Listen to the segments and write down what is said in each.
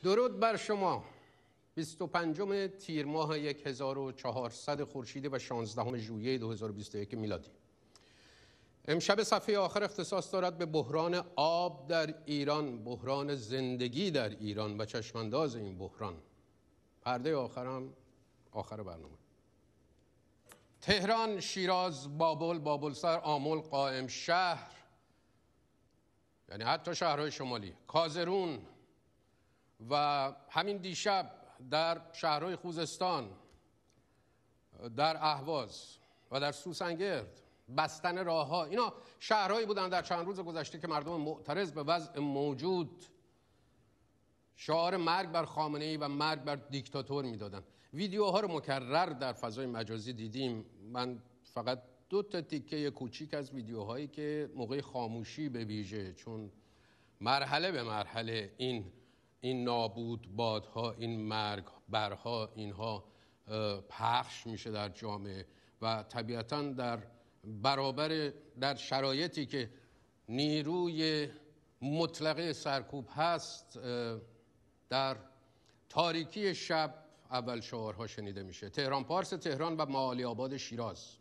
درود بر شما. 25 تیر ماه 1400 خورشیدی و 16 ژوئیه 2021 میلادی. امشب صفحه آخر اختصاص دارد به بحران آب در ایران، بحران زندگی در ایران و چشمانداز این بحران. پرده آخرم آخر برنامه. تهران، شیراز، بابل، بابلسر، آمل، قائم شهر، یعنی حتی شهرهای شمالی، کازرون و همین دیشب در شهرهای خوزستان، در اهواز و در سوسنگرد، بستن راهها، اینا شهرهایی بودن در چند روز گذشته که مردم معترض به وضع موجود شعار مرگ بر خامنه‌ای و مرگ بر دیکتاتور میدادن. ویدیوها رو مکرر در فضای مجازی دیدیم. من فقط 2 تیکه کوچیک از ویدیوهایی که موقع خاموشی به ویژه، چون مرحله به مرحله این نابود بادها، این مرگ برها، اینها پخش میشه در جامعه و طبیعتاً در شرایطی که نیروی مطلقه سرکوب هست، در تاریکی شب اول شعارها شنیده میشه. تهران پارس تهران و معالی آباد شیراز.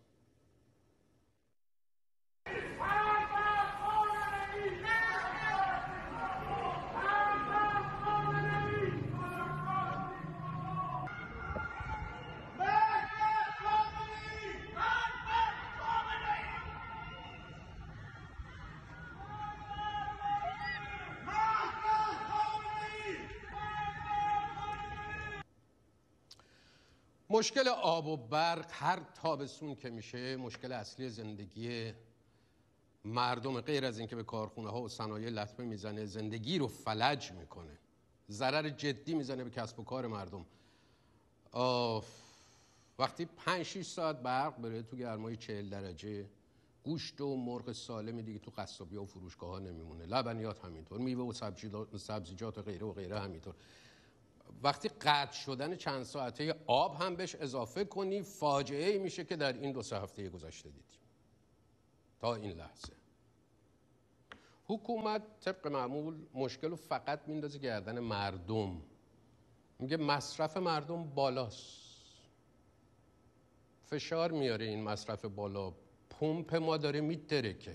مشکل آب و برق هر تابستون که میشه مشکل اصلی زندگی مردم، غیر از اینکه به کارخونه ها و صنایع لطمه میزنه، زندگی رو فلج میکنه، ضرر جدی میزنه به کسب و کار مردم. وقتی 5-6 ساعت برق بره تو گرمای 40 درجه، گوشت و مرغ سالم دیگه تو قصابی ها و فروشگاه ها نمیمونه، لبنیات همینطور، میوه و سبزیجات و غیره همینطور. وقتی قطع شدن چند ساعته آب هم بهش اضافه کنی، فاجعه میشه که در این 2-3 هفته گذشته دیدیم تا این لحظه. حکومت طبق معمول مشکل رو فقط میندازه گردن مردم، میگه مصرف مردم بالاست، فشار میاره این مصرف بالا، پمپ ما داره میترکه.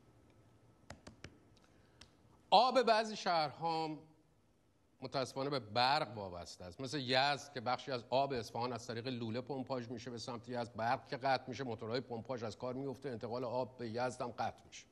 آب بعضی شهرها متاسفانه به برق وابسته است، مثل یزد که بخشی از آب اصفهان از طریق لوله پمپاژ میشه به سمت یزد. برق که قطع میشه، موتورهای پمپاژ از کار میفته، انتقال آب به یزد هم قطع میشه.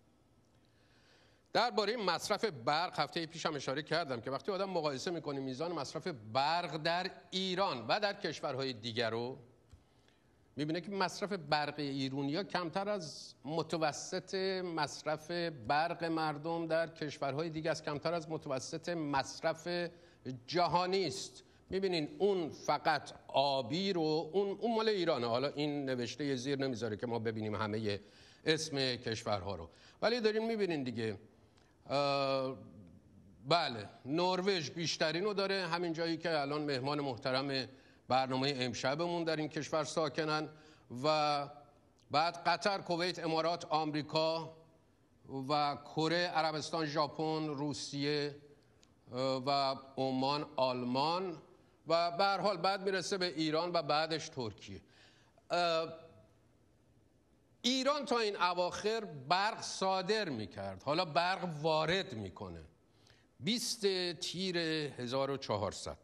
درباره مصرف برق هفته پیش هم اشاره کردم که وقتی آدم مقایسه میکنه میزان مصرف برق در ایران و در کشورهای دیگر رو میبینه که مصرف برق ایرانی‌ها کمتر از متوسط مصرف برق مردم در کشورهای دیگه است، کمتر از متوسط مصرف جهانی است. میبینین اون فقط آبی رو، اون مال ایرانه. حالا این نوشته زیر نمیذاره که ما ببینیم همه اسم کشورها رو، ولی دارین میبینین دیگه. بله، نروژ بیشترین رو داره، همین جایی که الان مهمان محترم برنامه امشبمون در این کشور ساکنن، و بعد قطر، کویت، امارات، آمریکا و کره، عربستان، ژاپن، روسیه و عمان، آلمان و به هر حال بعد میرسه به ایران و بعدش ترکیه. ایران تا این اواخر برق صادر میکرد، حالا برق وارد میکنه. 20 تیر 1400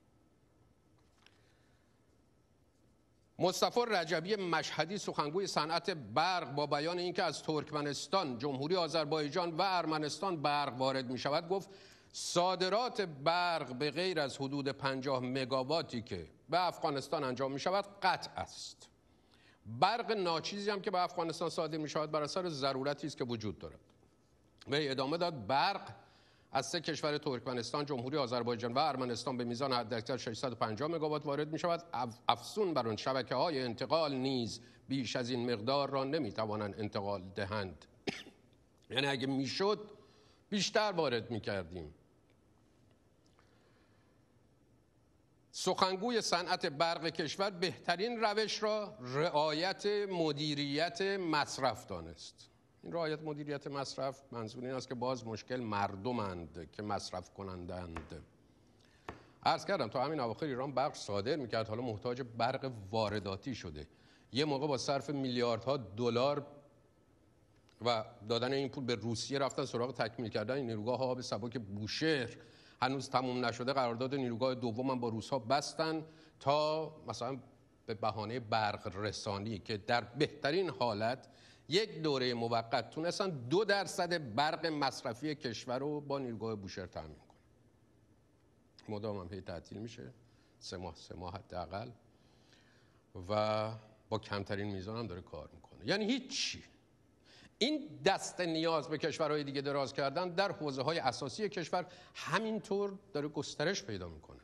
مصطفی رجبی مشهدی، سخنگوی صنعت برق، با بیان اینکه از ترکمنستان، جمهوری آذربایجان و ارمنستان برق وارد می شود، گفت صادرات برق به غیر از حدود 50 مگاواتی که به افغانستان انجام می شود قطع است. برق ناچیزی هم که به افغانستان صادر می شود بر اثر ضرورتی است که وجود دارد. و ادامه داد برق از 3 کشور ترکمنستان، جمهوری آذربایجان و ارمنستان به میزان حداکثر 650 مگاوات وارد می شود. افزون بر آن شبکه‌های انتقال نیز بیش از این مقدار را نمی توانند انتقال دهند. یعنی اگه میشد بیشتر وارد می کردیم. سخنگوی صنعت برق کشور بهترین روش را رعایت مدیریت مصرف دانست. این رعایت مدیریت مصرف منظور این است که باز مشکل مردمند که مصرف کنندند. عرض کردم تا همین اواخر ایران برق صادر میکرد، حالا محتاج برق وارداتی شده. یه موقع با صرف میلیاردها دلار و دادن این پول به روسیه رفتن سراغ تکمیل کردن این نیروگاه آب سبک بوشهر. هنوز تموم نشده، قرارداد نیروگاه دوم هم با روس‌ها بستن تا مثلا به بهانه برق رسانی که در بهترین حالت یک دوره موقت تونستن 2% برق مصرفی کشور رو با نیروگاه بوشهر تامین کنن. مدام هم هی تعطیل میشه، 3 ماه حداقل، و با کمترین میزان هم داره کار میکنه. یعنی هیچی. این دست نیاز به کشورهای دیگه دراز کردن در حوزه‌های اساسی کشور همینطور داره گسترش پیدا میکنه.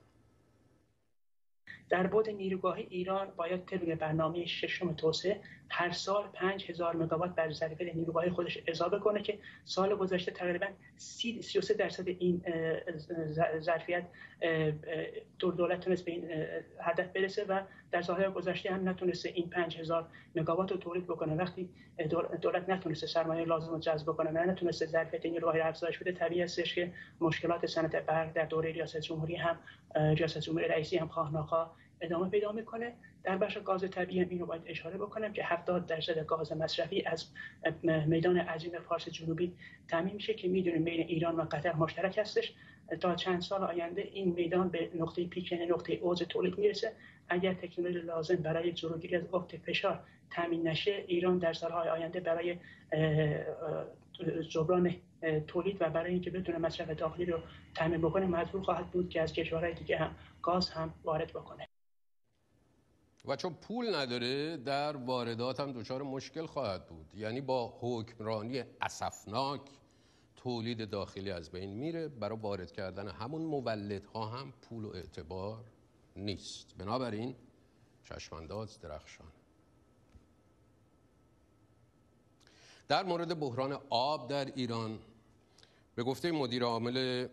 در بعد نیروگاه ایران باید طبق برنامه ششم توسعه هر سال 5000 مگاوات بر ظرفیت نیروگاه خودش اضافه کنه که سال گذشته تقریبا 33% این ظرفیت دولت تونست به این هدف برسه و در سالهای گذشته هم نتونسته این 5000 مگاوات رو تولید بکنه. وقتی دولت نتونسته سرمایه لازم رو جذب کنه و نتونسته ظرفیت نیروگاه افزایش بده، طبیعی استش که مشکلات صنعت برق در دوره ریاست جمهوری رئیسی هم خواه ناخواه ادامه پیدا میکنه. در بخش گاز طبیعی هم اینو باید اشاره بکنم که 70% گاز مصرفی از میدان عظیم فارس جنوبی تامین میشه که میدونیم بین ایران و قطر مشترک هستش. تا چند سال آینده این میدان به نقطه پیک، نقطه اوج تولید میرسه. اگر تکنولوژی لازم برای جلوگیری از افت فشار تامین نشه، ایران در سالهای آینده برای جبران تولید و برای اینکه بتونه مصرف داخلی رو تامین بکنه مجبور خواهد بود که از کشورهای دیگه هم گاز هم وارد بکنه. و چون پول نداره در واردات هم دچار مشکل خواهد بود. یعنی با حکمرانی اسفناک تولید داخلی از بین میره، برای وارد کردن همون مولدها هم پول و اعتبار نیست. بنابراین چشمانداز درخشان. در مورد بحران آب در ایران به گفته مدیر عامل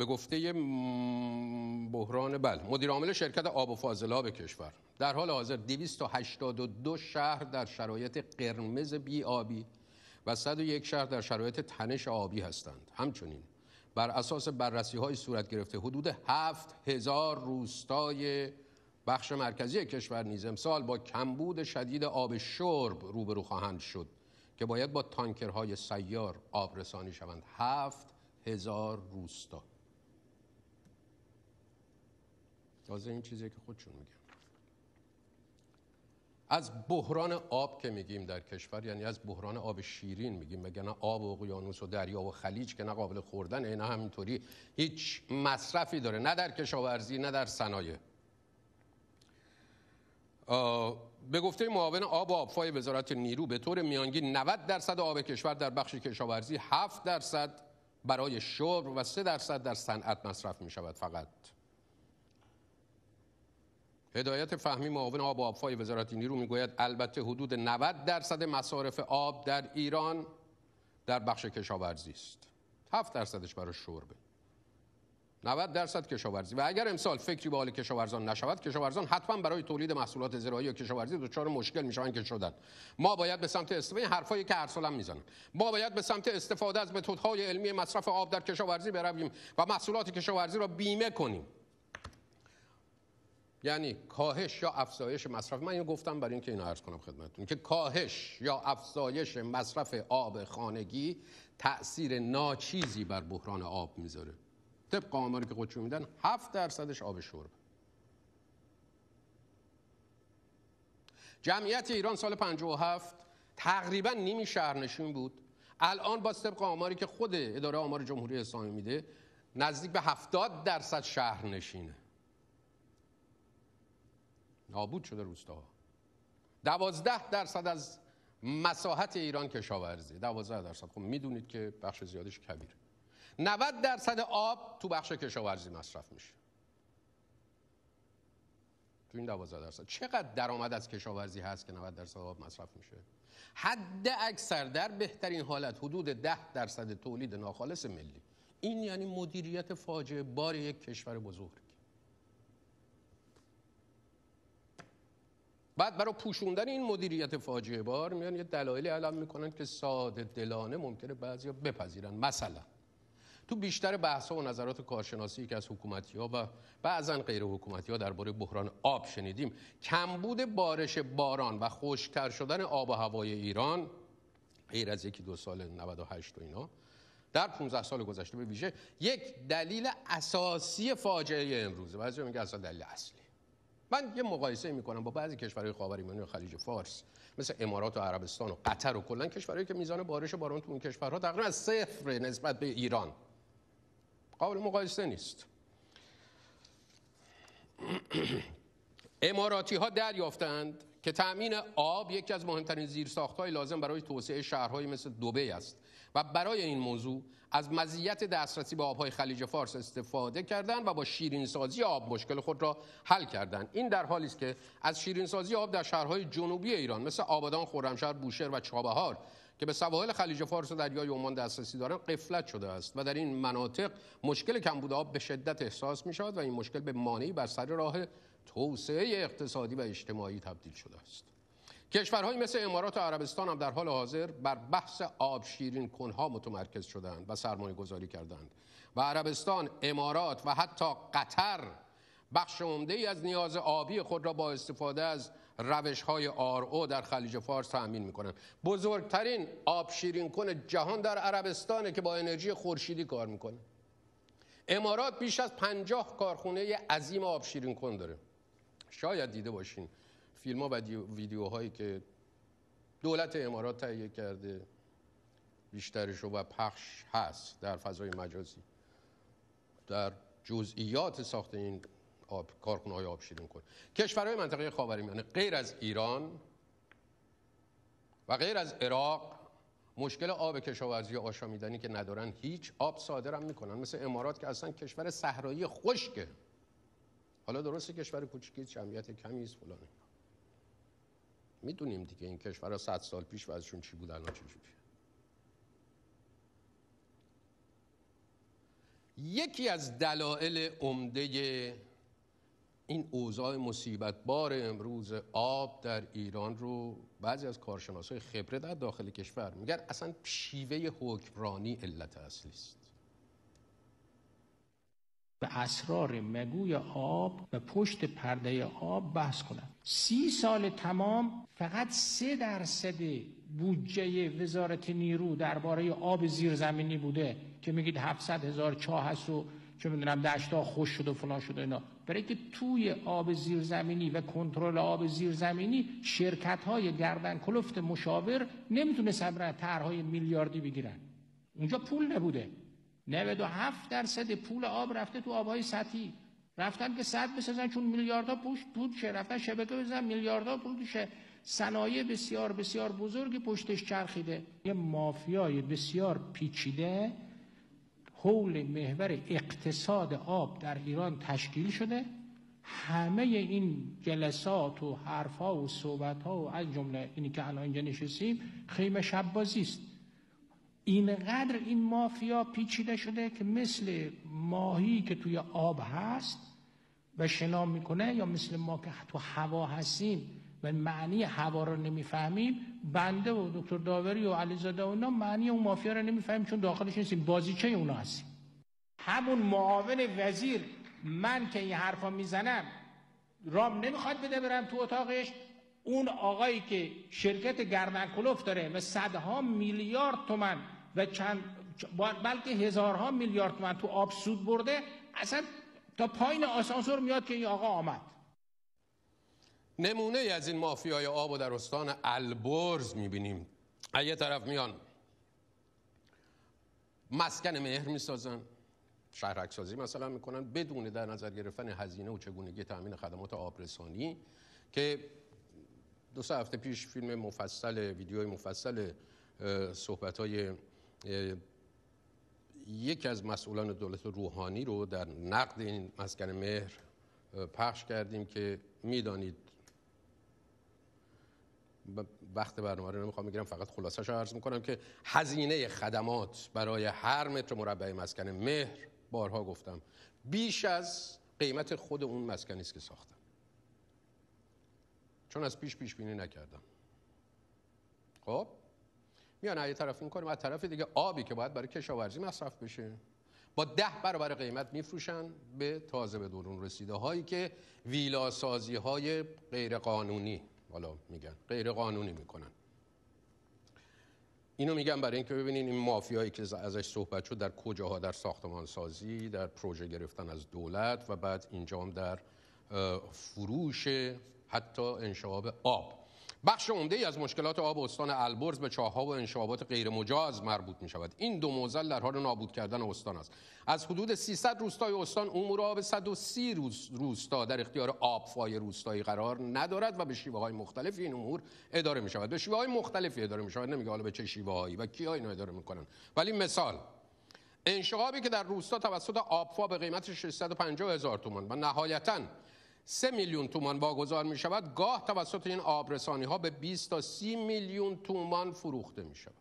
شرکت آب و فاضلاب کشور، در حال حاضر 282 شهر در شرایط قرمز بی آبی و 101 شهر در شرایط تنش آبی هستند. همچنین بر اساس بررسی‌های صورت گرفته حدود 7000 روستای بخش مرکزی کشور نیز امسال با کمبود شدید آب شرب روبرو خواهند شد که باید با تانکرهای سیار آب رسانی شوند. 7000 روستا. تازه این چیزی که خودشون میگن. از بحران آب که میگیم در کشور، یعنی از بحران آب شیرین میگیم، مگه نه آب اقیانوس و دریا و خلیج که نه قابل خوردن، نه همینطوری هیچ مصرفی داره، نه در کشاورزی نه در صنایع. به گفته معاون آب و آبفای وزارت نیرو به طور میانگین 90% آب کشور در بخش کشاورزی، 7% برای شرب و 3% در صنعت مصرف می شود. فقط هدایت فهمی معاون آب و آبفای وزارت نیرو میگوید البته حدود 90% مصارف آب در ایران در بخش کشاورزی است، 7%ش برای شربه، 90% کشاورزی. و اگر امسال فکری به حال کشاورزان نشود، کشاورزان حتما برای تولید محصولات زراعی و کشاورزی دچار مشکل میشوند که شدن. ما باید به سمت استفاده، حرفایی که هر سال هم میزنن، ما باید به سمت استفاده از متدهای علمی مصرف آب در کشاورزی برویم و محصولات کشاورزی را بیمه کنیم. یعنی کاهش یا افزایش مصرف، من اینو گفتم برای اینکه اینو عرض کنم خدمتتون که کاهش یا افزایش مصرف آب خانگی تأثیر ناچیزی بر بحران آب میذاره. طبق آماری که خودشون میدن 7%ش آب شرب. جمعیت ایران سال 57 تقریبا نیمی شهرنشین بود. الان با طبق آماری که خود اداره آمار جمهوری اسلامی میده نزدیک به 70% شهرنشینه. نابود شده روستاها. 12% از مساحت ایران کشاورزی، 12%. خب میدونید که بخش زیادش کبیره. 90% آب تو بخش کشاورزی مصرف میشه. تو این 12% چقدر درآمد از کشاورزی هست که 90% آب مصرف میشه؟ حد اکثر در بهترین حالت حدود 10% تولید ناخالص ملی. این یعنی مدیریت فاجعه بار یک کشور بزرگ. بعد برای پوشوندن این مدیریت فاجعه بار میان یه دلایلی علم میکنن که ساده دلانه ممکنه بعضیا بپذیرن. مثلا تو بیشتر بحث‌ها و نظرات کارشناسی که از حکومتی‌ها و بعضاً غیر حکومتی‌ها درباره بحران آب شنیدیم، کمبود بارش باران و خشک‌تر شدن آب و هوای ایران غیر از 1-2 سال 98 و اینا در 15 سال گذشته به ویژه یک دلیل اساسی فاجعه امروزه. بعضی میگن اصلا دلیل اصلی. من یه مقایسه میکنم با بعضی کشورهای خاورمیانه و خلیج فارس مثل امارات و عربستان و قطر و کلا کشورهایی که میزان بارش باران تو اون کشورها تقریبا از صفر نسبت به ایران. قابل مقایسه نیست. اماراتی ها دریافتند که تأمین آب یکی از مهمترین زیرساخت‌های لازم برای توسعه شهرهایی مثل دبی است و برای این موضوع از مزیت دسترسی به آبهای خلیج فارس استفاده کردند و با شیرینسازی آب مشکل خود را حل کردند. این در حالی است که از شیرینسازی آب در شهرهای جنوبی ایران مثل آبادان، خرمشهر، بوشهر و چابهار که به سواحل خلیج فارس و دریای عمان دسترسی دارند غفلت شده است و در این مناطق مشکل کمبود آب به شدت احساس می شود و این مشکل به مانعی بر سر راه توسعه اقتصادی و اجتماعی تبدیل شده است. کشورهایی مثل امارات و عربستان هم در حال حاضر بر بحث آب شیرین کنها متمرکز شدند و سرمایه گذاری کردند و عربستان، امارات و حتی قطر بخش عمده‌ای از نیاز آبی خود را با استفاده از روش‌های RO در خلیج فارس تأمین می‌کنند. بزرگترین آب شیرین کن جهان در عربستانه که با انرژی خورشیدی کار می‌کنه. امارات بیش از 50 کارخانه عظیم آب شیرین کن داره. شاید دیده باشین فیلم‌ها و ویدیوهایی که دولت امارات تهیه کرده بیشترشو و پخش هست در فضای مجازی در جزئیات ساخت این کارخانه‌های آب شیرین کن. کشورهای منطقه خاورمیانه غیر از ایران و غیر از عراق مشکل آب کشاورزی آشامیدنی که ندارن هیچ آب صادر هم میکنن، مثل امارات که اصلا کشور صحرایی خشکه. حالا درسته کشور کوچیکی، جمعیت کمی است فلان، میدونیم دیگه این کشورها 100 سال پیش وضعشون چی بود الان چجوریه. یکی از دلایل عمده این اوضاع مصیبت‌بار امروز آب در ایران رو بعضی از کارشناسای خبره در داخل کشور میگن اصلا شیوه حکمرانی علت اصلی است. به اسرار مگوی آب و پشت پرده آب بحث کنم. 30 سال تمام فقط 3% بودجه وزارت نیرو درباره آب زیرزمینی بوده که میگید 700,000 چاه هست و چه میدونم دشت‌ها خوش شد و فلان شد اینا. برای که توی آب زیرزمینی و کنترل آب زیرزمینی شرکت‌های گردن کلفت مشاور نمیتونستن طرح‌های میلیاردی بگیرن. اونجا پول نبوده. 97% پول آب رفته تو آب‌های سطحی. رفتن که سد بسازن چون میلیاردها پول شه، رفتن شبکه بزنن میلیاردها پول شه. صنایع بسیار بسیار بزرگی پشتش چرخیده. یه مافیای بسیار پیچیده حول محور اقتصاد آب در ایران تشکیل شده. همه این جلسات و حرف‌ها و صحبت‌ها و از جمله اینی که الان اینجا نشستیم خیمه شب بازی است. اینقدر این مافیا پیچیده شده که مثل ماهی که توی آب هست و شنا میکنه یا مثل ما که تو هوا هستیم و معنی هوا رو نمیفهمیم، بنده و دکتر داوری و علیزاده و اینا معنی اون مافیا رو نمیفهمیم چون داخلش نیستیم، بازیچه اونا هستیم. همون معاون وزیر من که این حرفا میزنم رام نمیخواد بده برم تو اتاقش، اون آقایی که شرکت گردن کلفت داره و صدها میلیارد تومان و بلکه هزارها میلیارد تومان تو آب سود برده، اصلا تا پایین آسانسور میاد که این آقا آمد. نمونه از این مافیای آب و در استان البرز میبینیم. یه طرف میان مسکن مهر میسازن، شهرک‌سازی مثلا میکنن بدون در نظر گرفتن هزینه و چگونگی تامین خدمات آبرسانی، که 2-3 هفته پیش فیلم مفصل، ویدیوی مفصل صحبت‌های یکی از مسئولان دولت روحانی رو در نقد این مسکن مهر پخش کردیم که میدانید وقت برنامه رو نمیخوام بگیرم، فقط خلاصه‌اش رو عرض میکنم که هزینه خدمات برای هر متر مربع مسکن مهر، بارها گفتم، بیش از قیمت خود اون مسکنی است که ساختم، چون از پیش بینی نکردم. خب میان یه طرف این کنیم، از طرف دیگه آبی که باید برای کشاورزی مصرف بشه با 10 برابر قیمت میفروشن به تازه به درون رسیده هایی که ویلا سازی های غیر قانونی، حالا میگن غیر قانونی میکنن. اینو میگم برای اینکه ببینین این مافیایی که ازش صحبت شد در کجاها، در ساختمان سازی، در پروژه گرفتن از دولت و بعد اینجا هم در فروش حتی انشعاب آب. بخش عمده‌ای از مشکلات آب استان البرز به چاه‌ها و انشعابات غیر مجاز مربوط می‌شود. این دو معضل در حال نابود کردن استان است. از حدود 300 روستای استان امور آب 130 روستا در اختیار آبفای روستایی قرار ندارد و به شیوه‌های مختلفی این امور اداره می‌شود. به شیوه‌های مختلفی اداره می‌شود، نمیگه حالا به چه شیوه‌هایی و کی‌ها اینو اداره می‌کنن. ولی مثال انشعابی که در روستا توسط آبفا به قیمت 650,000 تومان و نهایتاً 3 میلیون تومان واگذار می شود، گاه توسط این آبرسانی ها به 20 تا 30 میلیون تومان فروخته می شود.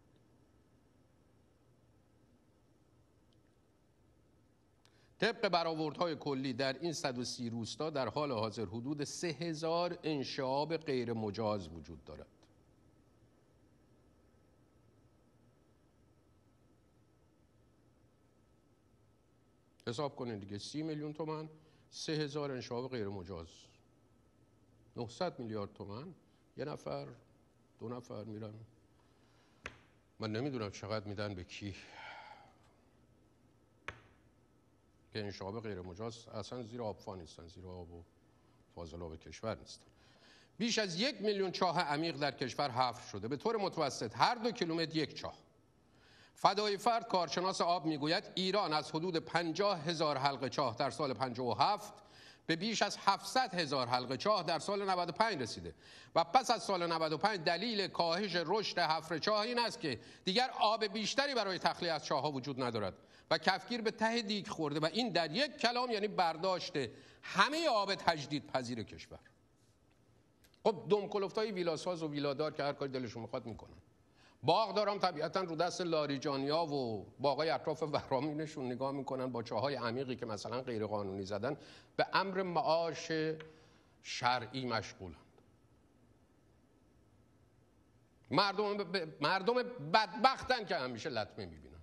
طبق برآوردهای کلی در این 130 روستا در حال حاضر حدود 3000 انشعاب غیر مجاز وجود دارد. حساب کنید دیگه، 30 میلیون تومان، 3000 انشعاب غیر مجاز، 900 میلیارد تومان. یه نفر 2 نفر میرن، من نمیدونم چقدر میدن به کی که انشعاب غیر مجاز اصلا زیر آبفا نیستن، زیر آب و فاضلاب کشور نیستن. بیش از 1 میلیون چاه عمیق در کشور حفر شده، به طور متوسط هر 2 کیلومتر یک چاه. فدای فرد کارشناس آب میگوید ایران از حدود 50,000 حلقه چاه در سال 57 به بیش از 700,000 حلقه چاه در سال 95 رسیده و پس از سال 95 دلیل کاهش رشد حفر چاه این است که دیگر آب بیشتری برای تخلیه از چاه‌ها وجود ندارد و کفگیر به ته دیگ خورده و این در یک کلام یعنی برداشت همه آب تجدید پذیر کشور. خب دمکلفتای ویلاساز و ویلادار که هر کاری دلشون میخواد میکنن. باغداران طبیعتا رو دست لاریجانیا و باغای اطراف ورامینشون نگاه میکنن، با چاهای عمیقی که مثلا غیر قانونی زدن به امر معاش شرعی مشغولند. مردم بدبختن که همیشه لطمه میبینن.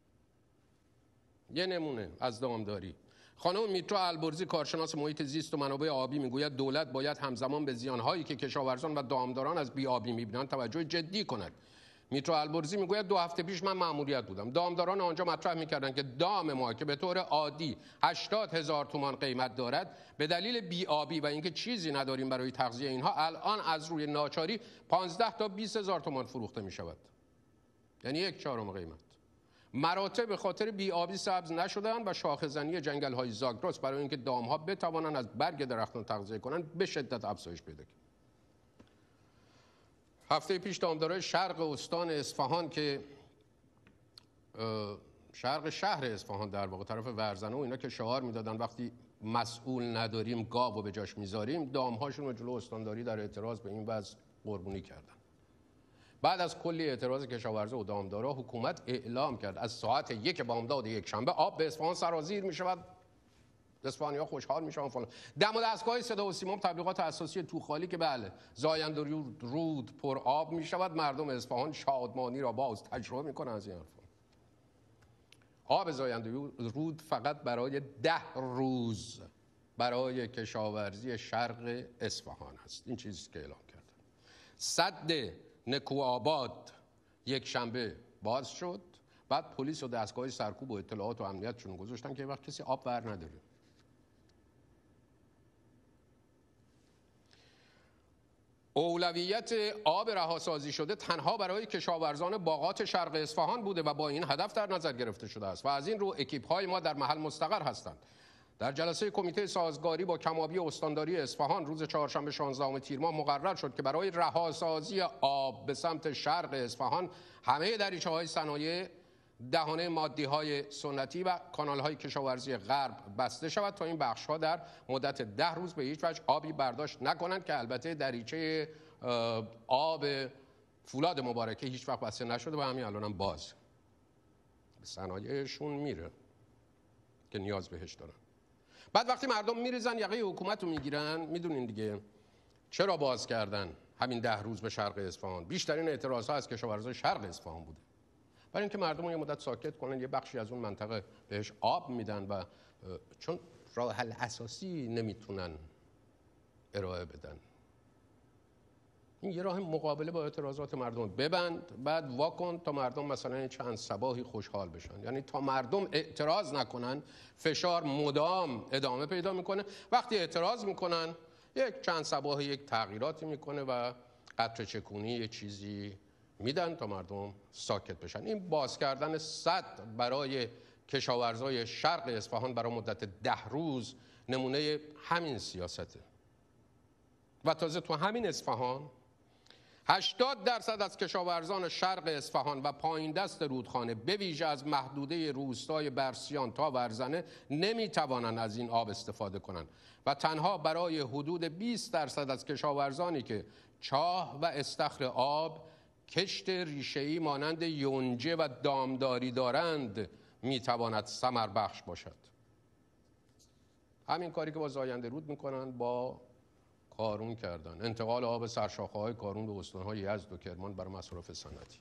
یه نمونه از دامداری، خانم میترا البرزی کارشناس محیط زیست و منابع آبی میگوید دولت باید همزمان به زیانهایی که کشاورزان و دامداران از بی‌آبی میبینند توجه جدی کند. میترا البرزی میگوید 2 هفته پیش من مأموریت بودم. دامداران آنجا مطرح میکردند که دام ما که به طور عادی 80,000 تومان قیمت دارد به دلیل بی‌آبی و اینکه چیزی نداریم برای تغذیه اینها الان از روی ناچاری 15 تا 20,000 تومان فروخته میشود. یعنی 1/4 قیمت. مراتب به خاطر بی‌آبی سبز نشدن و شاخه‌زنی جنگل‌های زاگرس برای اینکه دام‌ها بتوانند از برگ درختان تغذیه کنند به شدت افزایش پیدا کرد. هفته پیش دامدارای شرق استان اصفهان که شرق شهر اصفهان در واقع طرف ورزنه و اینا که شعار میدادن وقتی مسئول نداریم گاو به جاش میذاریم، دامهاشون رو جلو استانداری در اعتراض به این وضع قربانی کردن. بعد از کلی اعتراض کشاورزا و دامدارا حکومت اعلام کرد از ساعت 1 بامداد یکشنبه آب به اصفهان سرازیر میشود، اصفهانی‌ها خوشحال میشن فلان. دم و دستگاه صدا و سیما تبلیغات اساسی توخالی که بله زاینده رود پر آب میشود، مردم اصفهان شادمانی را باز تجربه میکنن از این حرفا. آب زاینده رود فقط برای 10 روز برای کشاورزی شرق اصفهان است. این چیزی که اعلام کردن. سد نکوآباد یک شنبه باز شد، بعد پلیس و دستگاه سرکوب و اطلاعات و امنیتشون گذاشتن که وقت کسی آب بر نداره. اولویت آب رهاسازی شده تنها برای کشاورزان باغات شرق اصفهان بوده و با این هدف در نظر گرفته شده است و از این رو اکیپ‌های ما در محل مستقر هستند. در جلسه کمیته سازگاری با کم‌آبی استانداری اصفهان روز چهارشنبه 16 تیر ماه مقرر شد که برای رهاسازی آب به سمت شرق اصفهان همه دریچه‌های صنایع، دهانه مادی‌های سنتی و کانال‌های کشاورزی غرب بسته شود تا این بخش‌ها در مدت 10 روز به هیچ وجه آبی برداشت نکنند که البته دریچه آب فولاد مبارکه هیچ وقت بسته نشده و همین الان هم باز به صنایعشون میره که نیاز بهش دارن. بعد وقتی مردم میریزن یقه حکومت رو میگیرن، میدونین دیگه چرا باز کردن همین 10 روز به شرق اصفهان؟ بیشترین اعتراض‌ها از کشاورزای شرق اصفهان بوده. برای اینکه مردم یه مدت ساکت کنن، یه بخشی از اون منطقه بهش آب میدن و چون راه حل اساسی نمیتونن ارائه بدن، این یه راه مقابله با اعتراضات مردم. ببند بعد واکن تا مردم مثلا چند صباحی خوشحال بشن. یعنی تا مردم اعتراض نکنن فشار مدام ادامه پیدا میکنه. وقتی اعتراض میکنن یک چند صباحی یک تغییراتی میکنه و قطره چکونی یه چیزی میدن تا مردم ساکت بشن. این باز کردن سد برای کشاورزای شرق اصفهان برای مدت 10 روز نمونه همین سیاسته. و تازه تو همین اصفهان 80% از کشاورزان شرق اصفهان و پایین دست رودخانه به ویژه از محدوده روستای برسیان تا ورزنه نمیتوانند از این آب استفاده کنند و تنها برای حدود 20% از کشاورزانی که چاه و استخر آب کشت ریشه‌ای مانند یونجه و دامداری دارند میتواند ثمر بخش باشد. همین کاری که با زاینده رود میکنن با کارون کردن، انتقال آب سرشاخه‌های کارون به استان‌های یزد و کرمان برای مصارف صنعتی.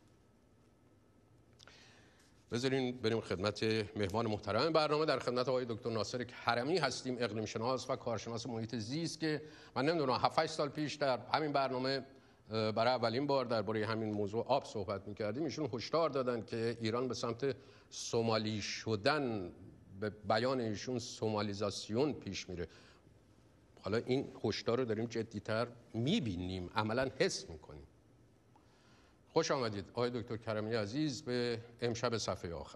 بذارین بریم خدمت مهمان محترم برنامه. در خدمت آقای دکتر ناصر کرمی هستیم، اقلیم شناس و کارشناس محیط زیست که من نمیدونم 7-8 سال پیش در همین برنامه برای اولین بار درباره همین موضوع آب صحبت می‌کردیم. ایشون هشدار دادن که ایران به سمت سومالی شدن، به بیان ایشون سومالیزاسیون پیش میره. حالا این هشدار رو داریم جدی‌تر می‌بینیم، عملاً حس می‌کنیم. خوش آمدید آقای دکتر کرمی عزیز به امشب صفحه آخر.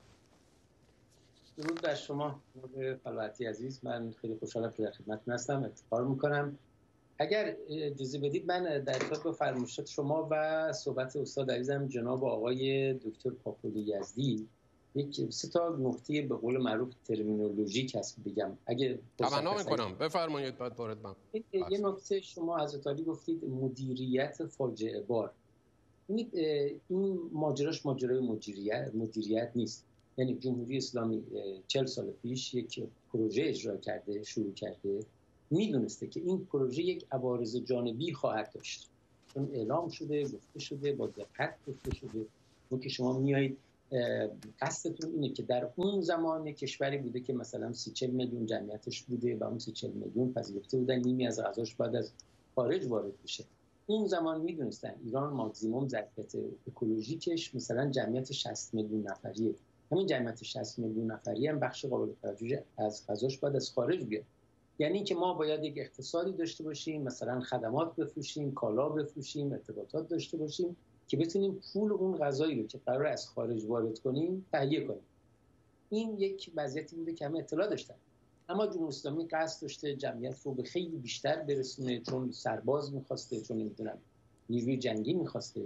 درود بر شما جناب خلوتی عزیز. من خیلی خوشحالم که در خدمتتون هستم. افتخار می‌کنم. اگر اجازه بدید من در ارتباط با فرمایشات شما و صحبت استاد عزیزم جناب آقای دکتر پاپولی یزدی یک 3 تا نکته به قول معروف ترمینولوژیک هست بگم. اگه تمنا می‌کنم بفرمایید. بعد وارد من یه نکته شما حضرت علی گفتید مدیریت فاجعه بار. این ماجراش ماجرای مدیریت نیست. یعنی جمهوری اسلامی 40 سال پیش یک پروژه اجرا کرده، شروع کرده، میدونسته که این پروژه یک عوارض جانبی خواهد داشت، چون اعلام شده، گفته شده، با دقت گفته شده. و که شما میایید قصدتون اینه که در اون زمان کشوری بوده که مثلا 30-40 میلیون جمعیتش بوده و اون 30-40 میلیون پذیرفته بودن نیمی از غذاش بعد از خارج وارد بشه. اون زمان میدونستن ایران ماکسیموم ظرفیت اکولوژیکش مثلا جمعیت 60 میلیون نفریه. همین جمعیت 60 میلیون نفری هم بخش قابل توجهی از غذاش بعد از خارج بیاد. یعنی که ما باید یک اقتصادی داشته باشیم، مثلا خدمات بفروشیم، کالا بفروشیم، ارتباطات داشته باشیم که بتونیم پول اون غذایی رو که قرار از خارج وارد کنیم تهیه کنیم. این یک وضعیتی بوده که همه اطلاع داشتن. اما جمهوری اسلامی قصد داشته جمعیت رو به خیلی بیشتر برسونه، چون سرباز می‌خواسته، چون نمی‌دونم نیروی جنگی می‌خواسته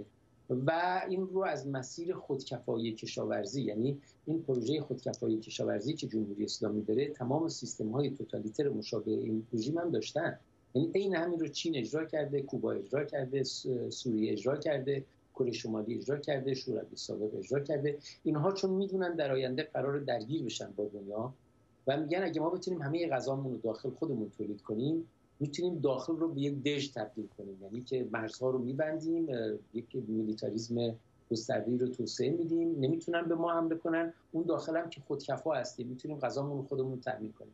و این رو از مسیر خودکفایی کشاورزی، یعنی این پروژه خودکفایی کشاورزی که جمهوری اسلامی داره تمام سیستم‌های توتالیتر مشابه این رژیم هم داشتن. یعنی عین همین رو چین اجرا کرده، کوبا اجرا کرده، سوریه اجرا کرده، کره شمالی اجرا کرده، شوروی سابق اجرا کرده. اینها چون میدونن در آینده قرار درگیر بشن با دنیا و میگن اگه ما بتونیم همه غذامون رو داخل خودمون تولید کنیم، میتونیم داخل رو به یک دژ تبدیل کنیم. یعنی که مرزها رو میبندیم، یک میلیتاریسم گسترده‌ای رو توسعه میدیم، نمیتونن به ما حمله کنن، اون داخل هم که خودکفا هستیم میتونیم غذامون رو خودمون تامین کنیم.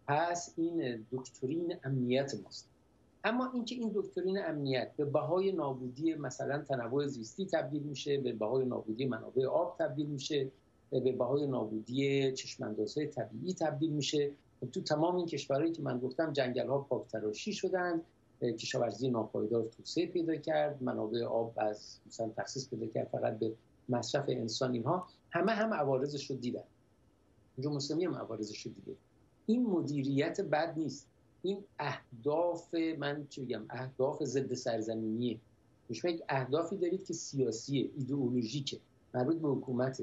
پس این دکترین امنیت ماست. اما اینکه این دکترین امنیت به بهای نابودی مثلا تنوع زیستی تبدیل میشه، به بهای نابودی منابع آب تبدیل میشه، به بهای نابودی چشم‌اندازهای طبیعی تبدیل میشه. تو تمام این کشورهایی که من گفتم جنگل‌ها پاک‌تراشی شدن، کشاورزی ناپایدار توسعه پیدا کرد، منابع آب از مثلا تخصیص پیدا کرد فقط به مصرف انسان. اینها همه هم عوارضش رو دیدن. جمهوری اسلامی هم عوارضش رو دیده. این مدیریت بد نیست. این اهداف، من چی بگم، اهداف ضد سرزمینیه. شما یک اهدافی دارید که سیاسیه، ایدئولوژیکه، مربوط به حکومته،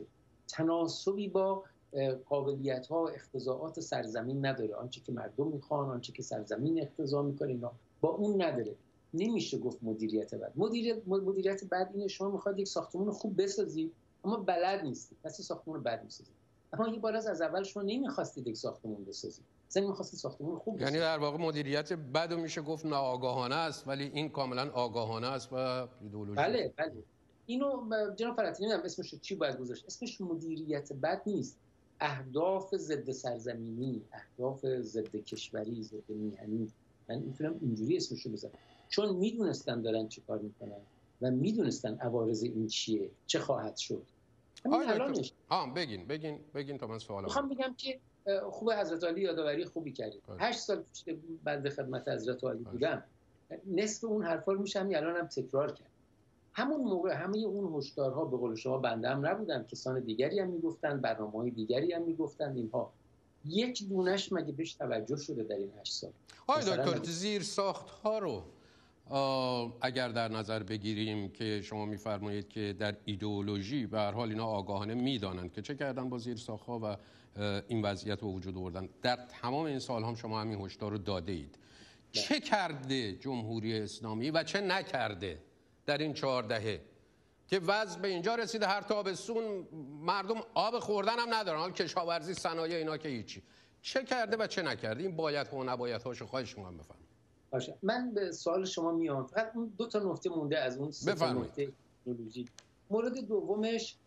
تناسبی با قابلیت‌ها و اقتضاعات سرزمین نداره. آنچه که مردم میخوان، آنچه که سرزمین اقتضا میکنه، اینا با اون نداره. نمیشه گفت مدیریت بد. مدیریت بد اینه شما میخواد یک ساختمان خوب بسازید اما بلد نیستید، پس ساختمان بد میسازید. اما یه بار از اول شما نمیخواستید یک ساختمان بسازید، مثلا میخواستید ساختمان خوب بسازید. یعنی در واقع مدیریت بد میشه گفت ناآگاهانه است، ولی این کاملا آگاهانه است و ایدئولوژی. بله. اینو جناب فراتینی هم اسمش چی باید گذاشت؟ اسمش مدیریت بد نیست، اهداف ضد سرزمینی، اهداف ضد کشوری، ضد میهنی، من میتونم اینجوری اسمشو بذارم، چون میدونستن دارن چی کار میکنن و میدونستن عوارض این چیه، چه خواهد شد. همین الانش بگین تا من سوالم میخوام بگم که خوب حضرت علی یادآوری خوبی کردید. 8 سال پیش بنده خدمت حضرت علی بودم، نصف اون حرفا رو میشه همین الانم تکرار کرد. همون موقع همه اون هشدارها به قول شما بنده هم نبودن، کسان دیگری هم میگفتن، برنامه‌های دیگری هم میگفتن، اینها یک دونش مگه بهش توجه شده در این 8 سال؟ دکتر زیر ساخت ها رو اگر در نظر بگیریم که شما میفرمایید که در ایدئولوژی به هر حال اینا آگاهانه میدانند که چه کردن با زیر ساخت ها و این وضعیت رو وجود آوردن، در تمام این سال هم شما همین هشدار رو داده اید. چه کرده جمهوری اسلامی و چه نکرده در این 4 دهه که وضع به اینجا رسیده هر تابستون مردم آب خوردن هم ندارن، حال کشاورزی، صنایع اینا که هیچی؟ چه کرده و چه نکرده؟ این باید ها و نباید هاشو خواهش می‌کنم بفرمایید. باشه، من به سوال شما میام، فقط اون 2 تا نکته مونده از اون 3 تا نکته ایدئولوژی. مورد دومش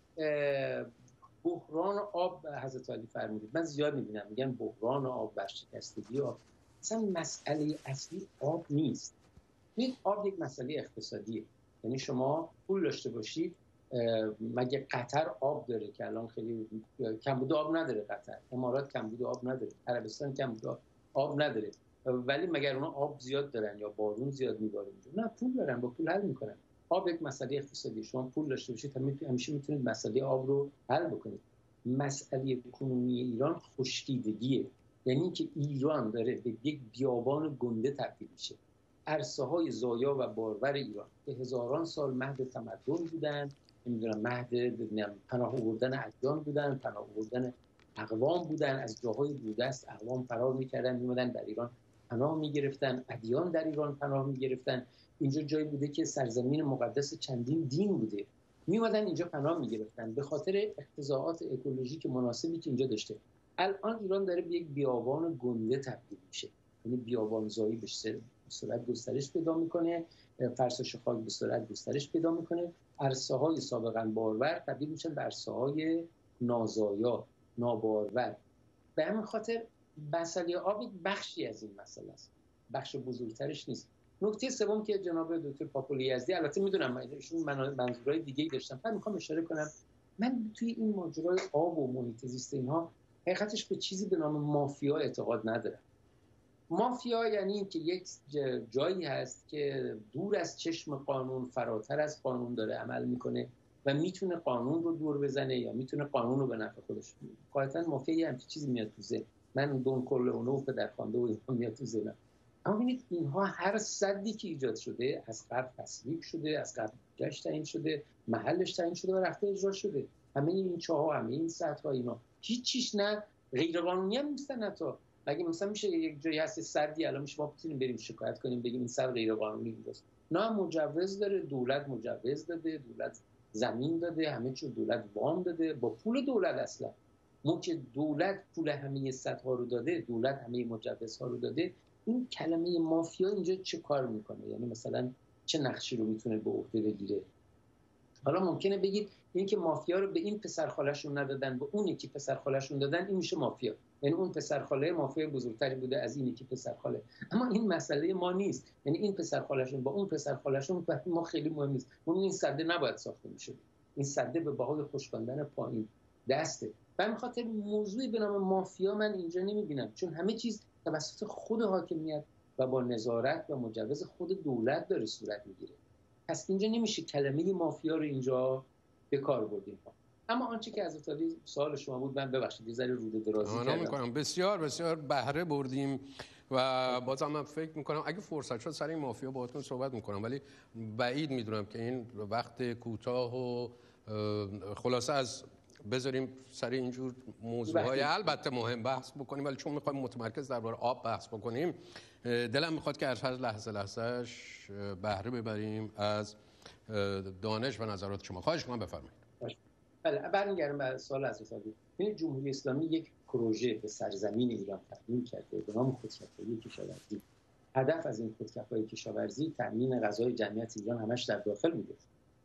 بحران آب حضرت علی فرمودید. من زیاد می‌بینم میگن بحران آب، ورشکستگی آب. اصلا مسئله اصلی آب نیست. این آب یک مسئله اقتصادیه. یعنی شما پول داشته باشید، مگه قطر آب داره که الان خیلی کمبود آب نداره؟ قطر، امارات کمبود آب نداره، عربستان کمبود آب نداره، ولی مگر اونا آب زیاد دارن یا بارون زیاد میباره اونجا؟ نه، پول دارن، با پول حل میکنن. آب یک مسئله اقتصادی، شما پول داشته باشید همیشه میتونید مسئله آب رو حل بکنید. مسئله کنونی ایران خشکیدگیه، یعنی که ایران داره به یک بیابان گنده تبدیل میشه. عرصه‌های زایا و بارور ایران که هزاران سال مهد تمدن بودن، نمیدونم مهد پناه آوردن ادیان بودن، پناه آوردن اقوام بودن، از جاهای دوردست اقوام فرار میکردن میومدن در ایران پناه میگرفتن، ادیان در ایران پناه میگرفتن. اینجا جایی بوده که سرزمین مقدس چندین دین بوده، میومدن اینجا پناه میگرفتن به خاطر اقتضاعات اکولوژیک مناسبی که اینجا داشته. الان ایران داره به یک بیابان گنده تبدیل میشه، یعنی بیابانزایی به سرعت گسترش پیدا میکنه، فرسایش خاک به سرعت گسترش پیدا میکنه، عرصه‌های سابقاً بارور تبدیل میشن به عرصه‌های نازایا، نابارور. به همین خاطر مسئله آب یک بخشی از این مسئله است، بخش بزرگترش نیست. نکته سوم که جناب دکتر پاپولی یزدی، البته میدونم ایشون منظورهای دیگه‌ای داشتن، من میخوام اشاره کنم من توی این ماجرای آب و محیط زیست اینها حقیقتش به چیزی به نام مافیا اعتقاد ندارم. مافیا یعنی این که یک جایی هست که دور از چشم قانون، فراتر از قانون داره عمل میکنه و میتونه قانون رو دور بزنه یا میتونه قانون رو به نفع خودش. قاعدتا مافیا یه همچین چیزی میاد تو ذهن من، دون کورلئونه و پدرخوانده و اینها میاد تو ذهنم. اما ببینید اینها هر سدی که ایجاد شده از قبل تصویب شده، از قبل جاش تعیین شده، محلش تعیین شده و رفته اجرا شده. همه این چاه‌ها، همه این سدها، اینا هیچ چیش نه غیر قانونی هم نیستن. حتی اگه مثلا میشه یک جایی هست سدی، الان میشه ما بتونیم بریم شکایت کنیم بگیم این سد غیر قانونی است. نه، مجوز داره، دولت مجوز داده، دولت زمین داده، همه چیز دولت وام داده با پول دولت. اصلا ما که دولت پول همه سدها رو داده، دولت همه مجوزها رو داده، این کلمه مافیا اینجا چه کار میکنه؟ یعنی مثلا چه نقشی رو میتونه به عهده بگیره؟ حالا ممکنه بگید این که مافیا رو به این پسرخاله‌شون ندادن، به اون یکی پسرخاله‌شون دادن، این میشه مافیا. یعنی اون پسرخاله مافیا بزرگتری بوده از این یکی پسرخاله. اما این مسئله ما نیست. یعنی این پسرخاله‌شون با اون پسرخاله‌شون ما خیلی مهم نیست. اون این سده نباید ساخته میشه. این سده به بهای خشکاندن پایین دسته. به همین خاطر موضوعی به نام مافیا من اینجا نمیبینم، چون همه چیز توسط خود حاکمیت و با نظارت و مجوز خود دولت داره صورت میگیره. پس اینجا نمیشه کلمه مافیا رو اینجا به کار بردیم. اما آنچه که از علی سوال شما بود، من ببخشید یه ذره روده درازی کردم. میکنم بسیار بسیار بهره بردیم و بازم من فکر میکنم اگه فرصت شد سر این مافیا باهاتون صحبت میکنم، ولی بعید میدونم که این وقت کوتاه و خلاصه از بذاریم سر اینجور موضوعهای البته مهم بحث بکنیم، ولی چون میخوایم متمرکز درباره آب بحث بکنیم، دلم میخواد که هر لحظه‌اش بهره ببریم از دانش و نظرات شما. خواهش می‌کنم بفرمایید. بله، برمیگردم به سوال از این جمهوری اسلامی یک پروژه به سرزمین ایران تقدیم کرده به نام خودکفایی کشاورزی. هدف از این خودکفایی کشاورزی تامین غذای جمعیت ایران همش در داخل بوده.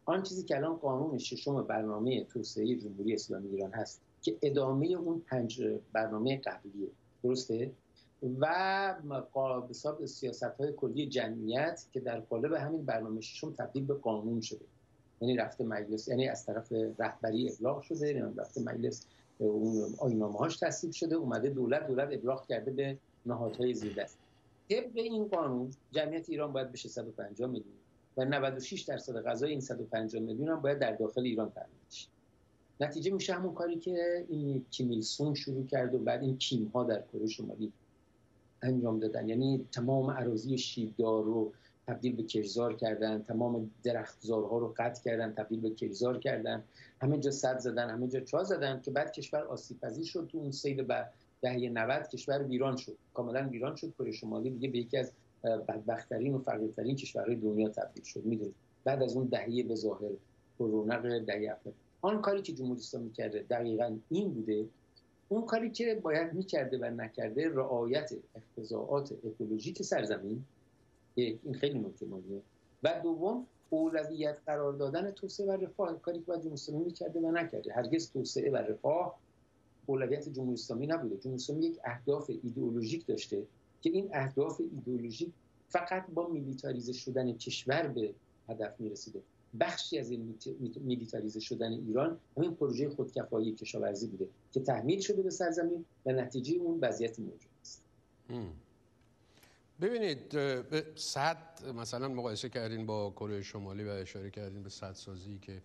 آن چیزی که الان قانون ششم برنامه توسعه جمهوری اسلامی ایران هست که ادامه اون 5 برنامه قبلیه، درسته؟ و حساب سیاست‌های کلی جمعیت که در قالب همین برنامه ششم تبدیل به قانون شده، یعنی رفته مجلس، یعنی از طرف رهبری ابلاغ شده، یعنی رفته مجلس، اون آیین‌نامه‌هاش تصویب شده، اومده دولت ابلاغ کرده به نهادهای زیردست. طبق این قانون جمعیت ایران باید بشه 150 میلیون و 96% غذای این 150 میلیون هم باید در داخل ایران تامین بشه. نتیجه میشه همون کاری که این کیم ایل سونگ شروع کرد و بعد این کیم ها در کره شمالی انجام دادن، یعنی تمام اراضی شیبدار رو تبدیل به کشتزار کردن، تمام درختزارها رو قطع کردن تبدیل به کشتزار کردن، همه جا سد زدن، همه جا چاه زدن که بعد کشور آسیب پذیر شد. تو اون سیل دهه 90 کشور ویران شد، کاملا ویران شد. کره شمالی دیگه به یکی از بدبخت‌ترین و فقیرترین کشورهای دنیا تبدیل شد. میدونید بعد از اون دهه به ظاهر رونق دهه 70 آن کاری که جمهوری اسلامی کرده دقیقاً این بوده. اون کاری که باید می‌کرده و نکرده رعایت اقتضاعات اکولوژیک سرزمین، این خیلی نکته مهمه، و دوم اولویت قرار دادن توسعه و رفاه، کاری که باید جمهوری اسلامی می‌کرده و نکرده. هرگز توسعه و رفاه اولویت جمهوری اسلامی نبوده. جمهوری اسلامی یک اهداف ایدئولوژیک داشته که این اهداف ایدئولوژیک فقط با میلیتاریزه شدن کشور به هدف میرسیده. بخشی از این میلیتاریزه شدن ایران همین پروژه خودکفایی کشاورزی بوده که تحمیل شده به سرزمین و نتیجه اون وضعیت موجود است. ببینید سد مثلا مقایسه کردین با کره شمالی و اشاره کردین به سدسازی که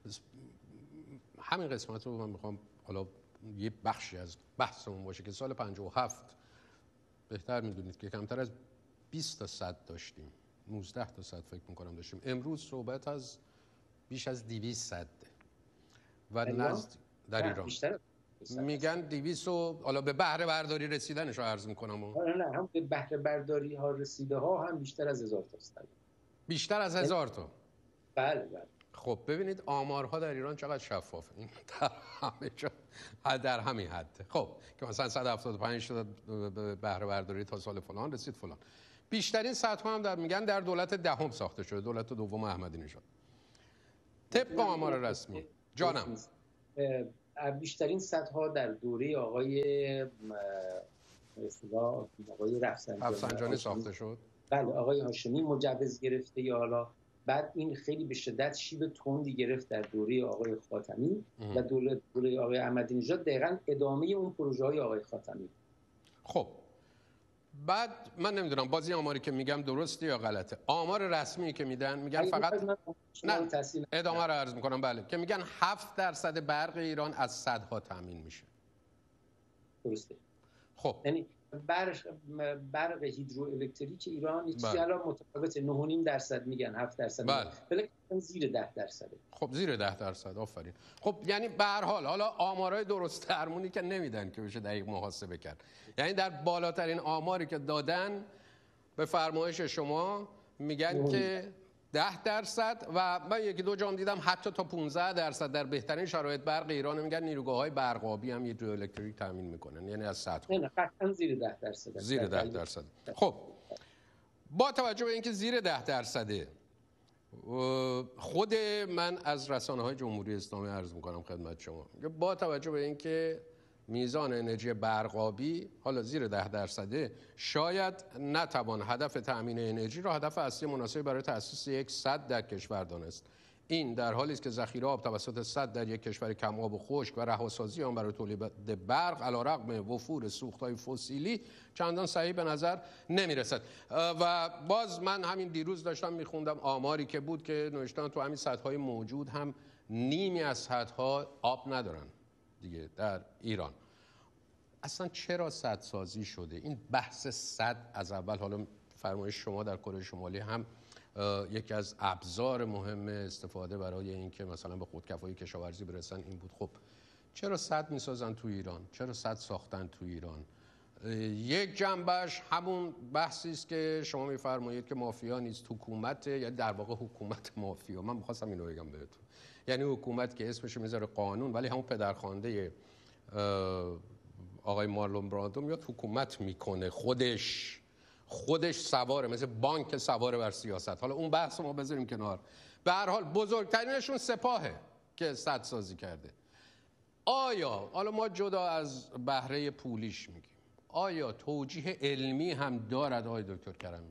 همین قسمت رو من میخوام حالا یه بخشی از بحثمون باشه که سال 57 بهتر میدونید که کمتر از 20 تا سد داشتیم، 19 تا سد فکر میکنم داشتیم. امروز صحبت از بیش از 200 سد و نزد در ایران میگن 200 و حالا به بهره برداری رسیدنش رو عرض میکنم. نه هم به بهره برداری ها رسیده ها هم بیشتر از 1000 تا است. بیشتر از 1000 تا. بله بله. خب ببینید آمارها در ایران چقدر شفافه. این در همه جا در همین حده. خب که مثلا 175 تا به بهره برداری تا سال فلان رسید فلان. بیشترین سدها هم در میگن در دولت دهم ساخته شده، دولت دوم احمدی نژاد. طبق آمار رسمی. جانم. بیشترین سدها در دوره آقای رفسنجانی ساخته شد. بله آقای هاشمی مجوز گرفته، یا حالا بعد این خیلی به شدت شیب تندی گرفت در دوره آقای خاتمی و دوره آقای احمدی نژاد دقیقاً ادامه اون پروژه های آقای خاتمی. خب بعد من نمیدونم بازی آماری که میگم درسته یا غلطه. آمار رسمی که میگن فقط نه ادامه رو عرض میکنم. بله که میگن 7% برق ایران از سدها تامین میشه. درسته. خب یعنی برق هیدروالکتریک ایران چیزی الان متفاوته، 9.5% میگن 7%. بله. ولی زیر 10%. خب زیر 10%. آفرین. خب یعنی به هر حال حالا آمارای درست درمونی که نمیدن که بشه دقیق محاسبه کرد. یعنی در بالاترین آماری که دادن به فرمایش شما میگن که 10% و من یکی دو جام دیدم حتی تا 15% در بهترین شرایط برق ایران. میگن نیروگاه‌های برقابی هم هیدروالکتریک تامین میکنن، یعنی از سدها. نه قطعا زیر 10%. زیر 10%. خب با توجه به اینکه زیر 10%، خود من از رسانه‌های جمهوری اسلامی عرض میکنم خدمت شما، با توجه به اینکه میزان انرژی برقابی حالا زیر 10%، شاید نتوان هدف تأمین انرژی را هدف اصلی مناسبی برای تأسیس یک سد در کشور دانست. این در حالی است که ذخیره آب توسط سد در یک کشور کم آب و خشک و رهاسازی آن برای تولید برق علیرغم وفور سوخت‌های فسیلی چندان صحیح به نظر نمی‌رسد. و باز من همین دیروز داشتم می‌خوندم آماری که بود که نوشتن تو همین سدهای موجود هم نیمی از سدها آب ندارن دیگه در ایران. اصلا چرا سدسازی شده؟ این بحث سد از اول، حالا فرمایش شما در کره شمالی هم یکی از ابزار مهم استفاده برای اینکه مثلا به خودکفایی کشاورزی برسن این بود. خب چرا سد میسازن تو ایران؟ چرا سد ساختن تو ایران؟ یک جنبش همون بحثی است که شما میفرمایید که مافیا نیست، حکومت، یعنی در واقع حکومت مافیا. من می‌خواستم اینو بگم بهتون، یعنی حکومت که اسمش میذاره قانون ولی همون پدرخوانده آقای مارلون براندو میاد حکومت میکنه، خودش سواره، مثل بانک سواره بر سیاست. حالا اون بحث ما بذاریم کنار. به هر حال بزرگترینشون سپاهه که سدسازی کرده. آیا حالا ما جدا از بهره پولیش میگیم، آیا توجیه علمی هم دارد آقای دکتر کرمی؟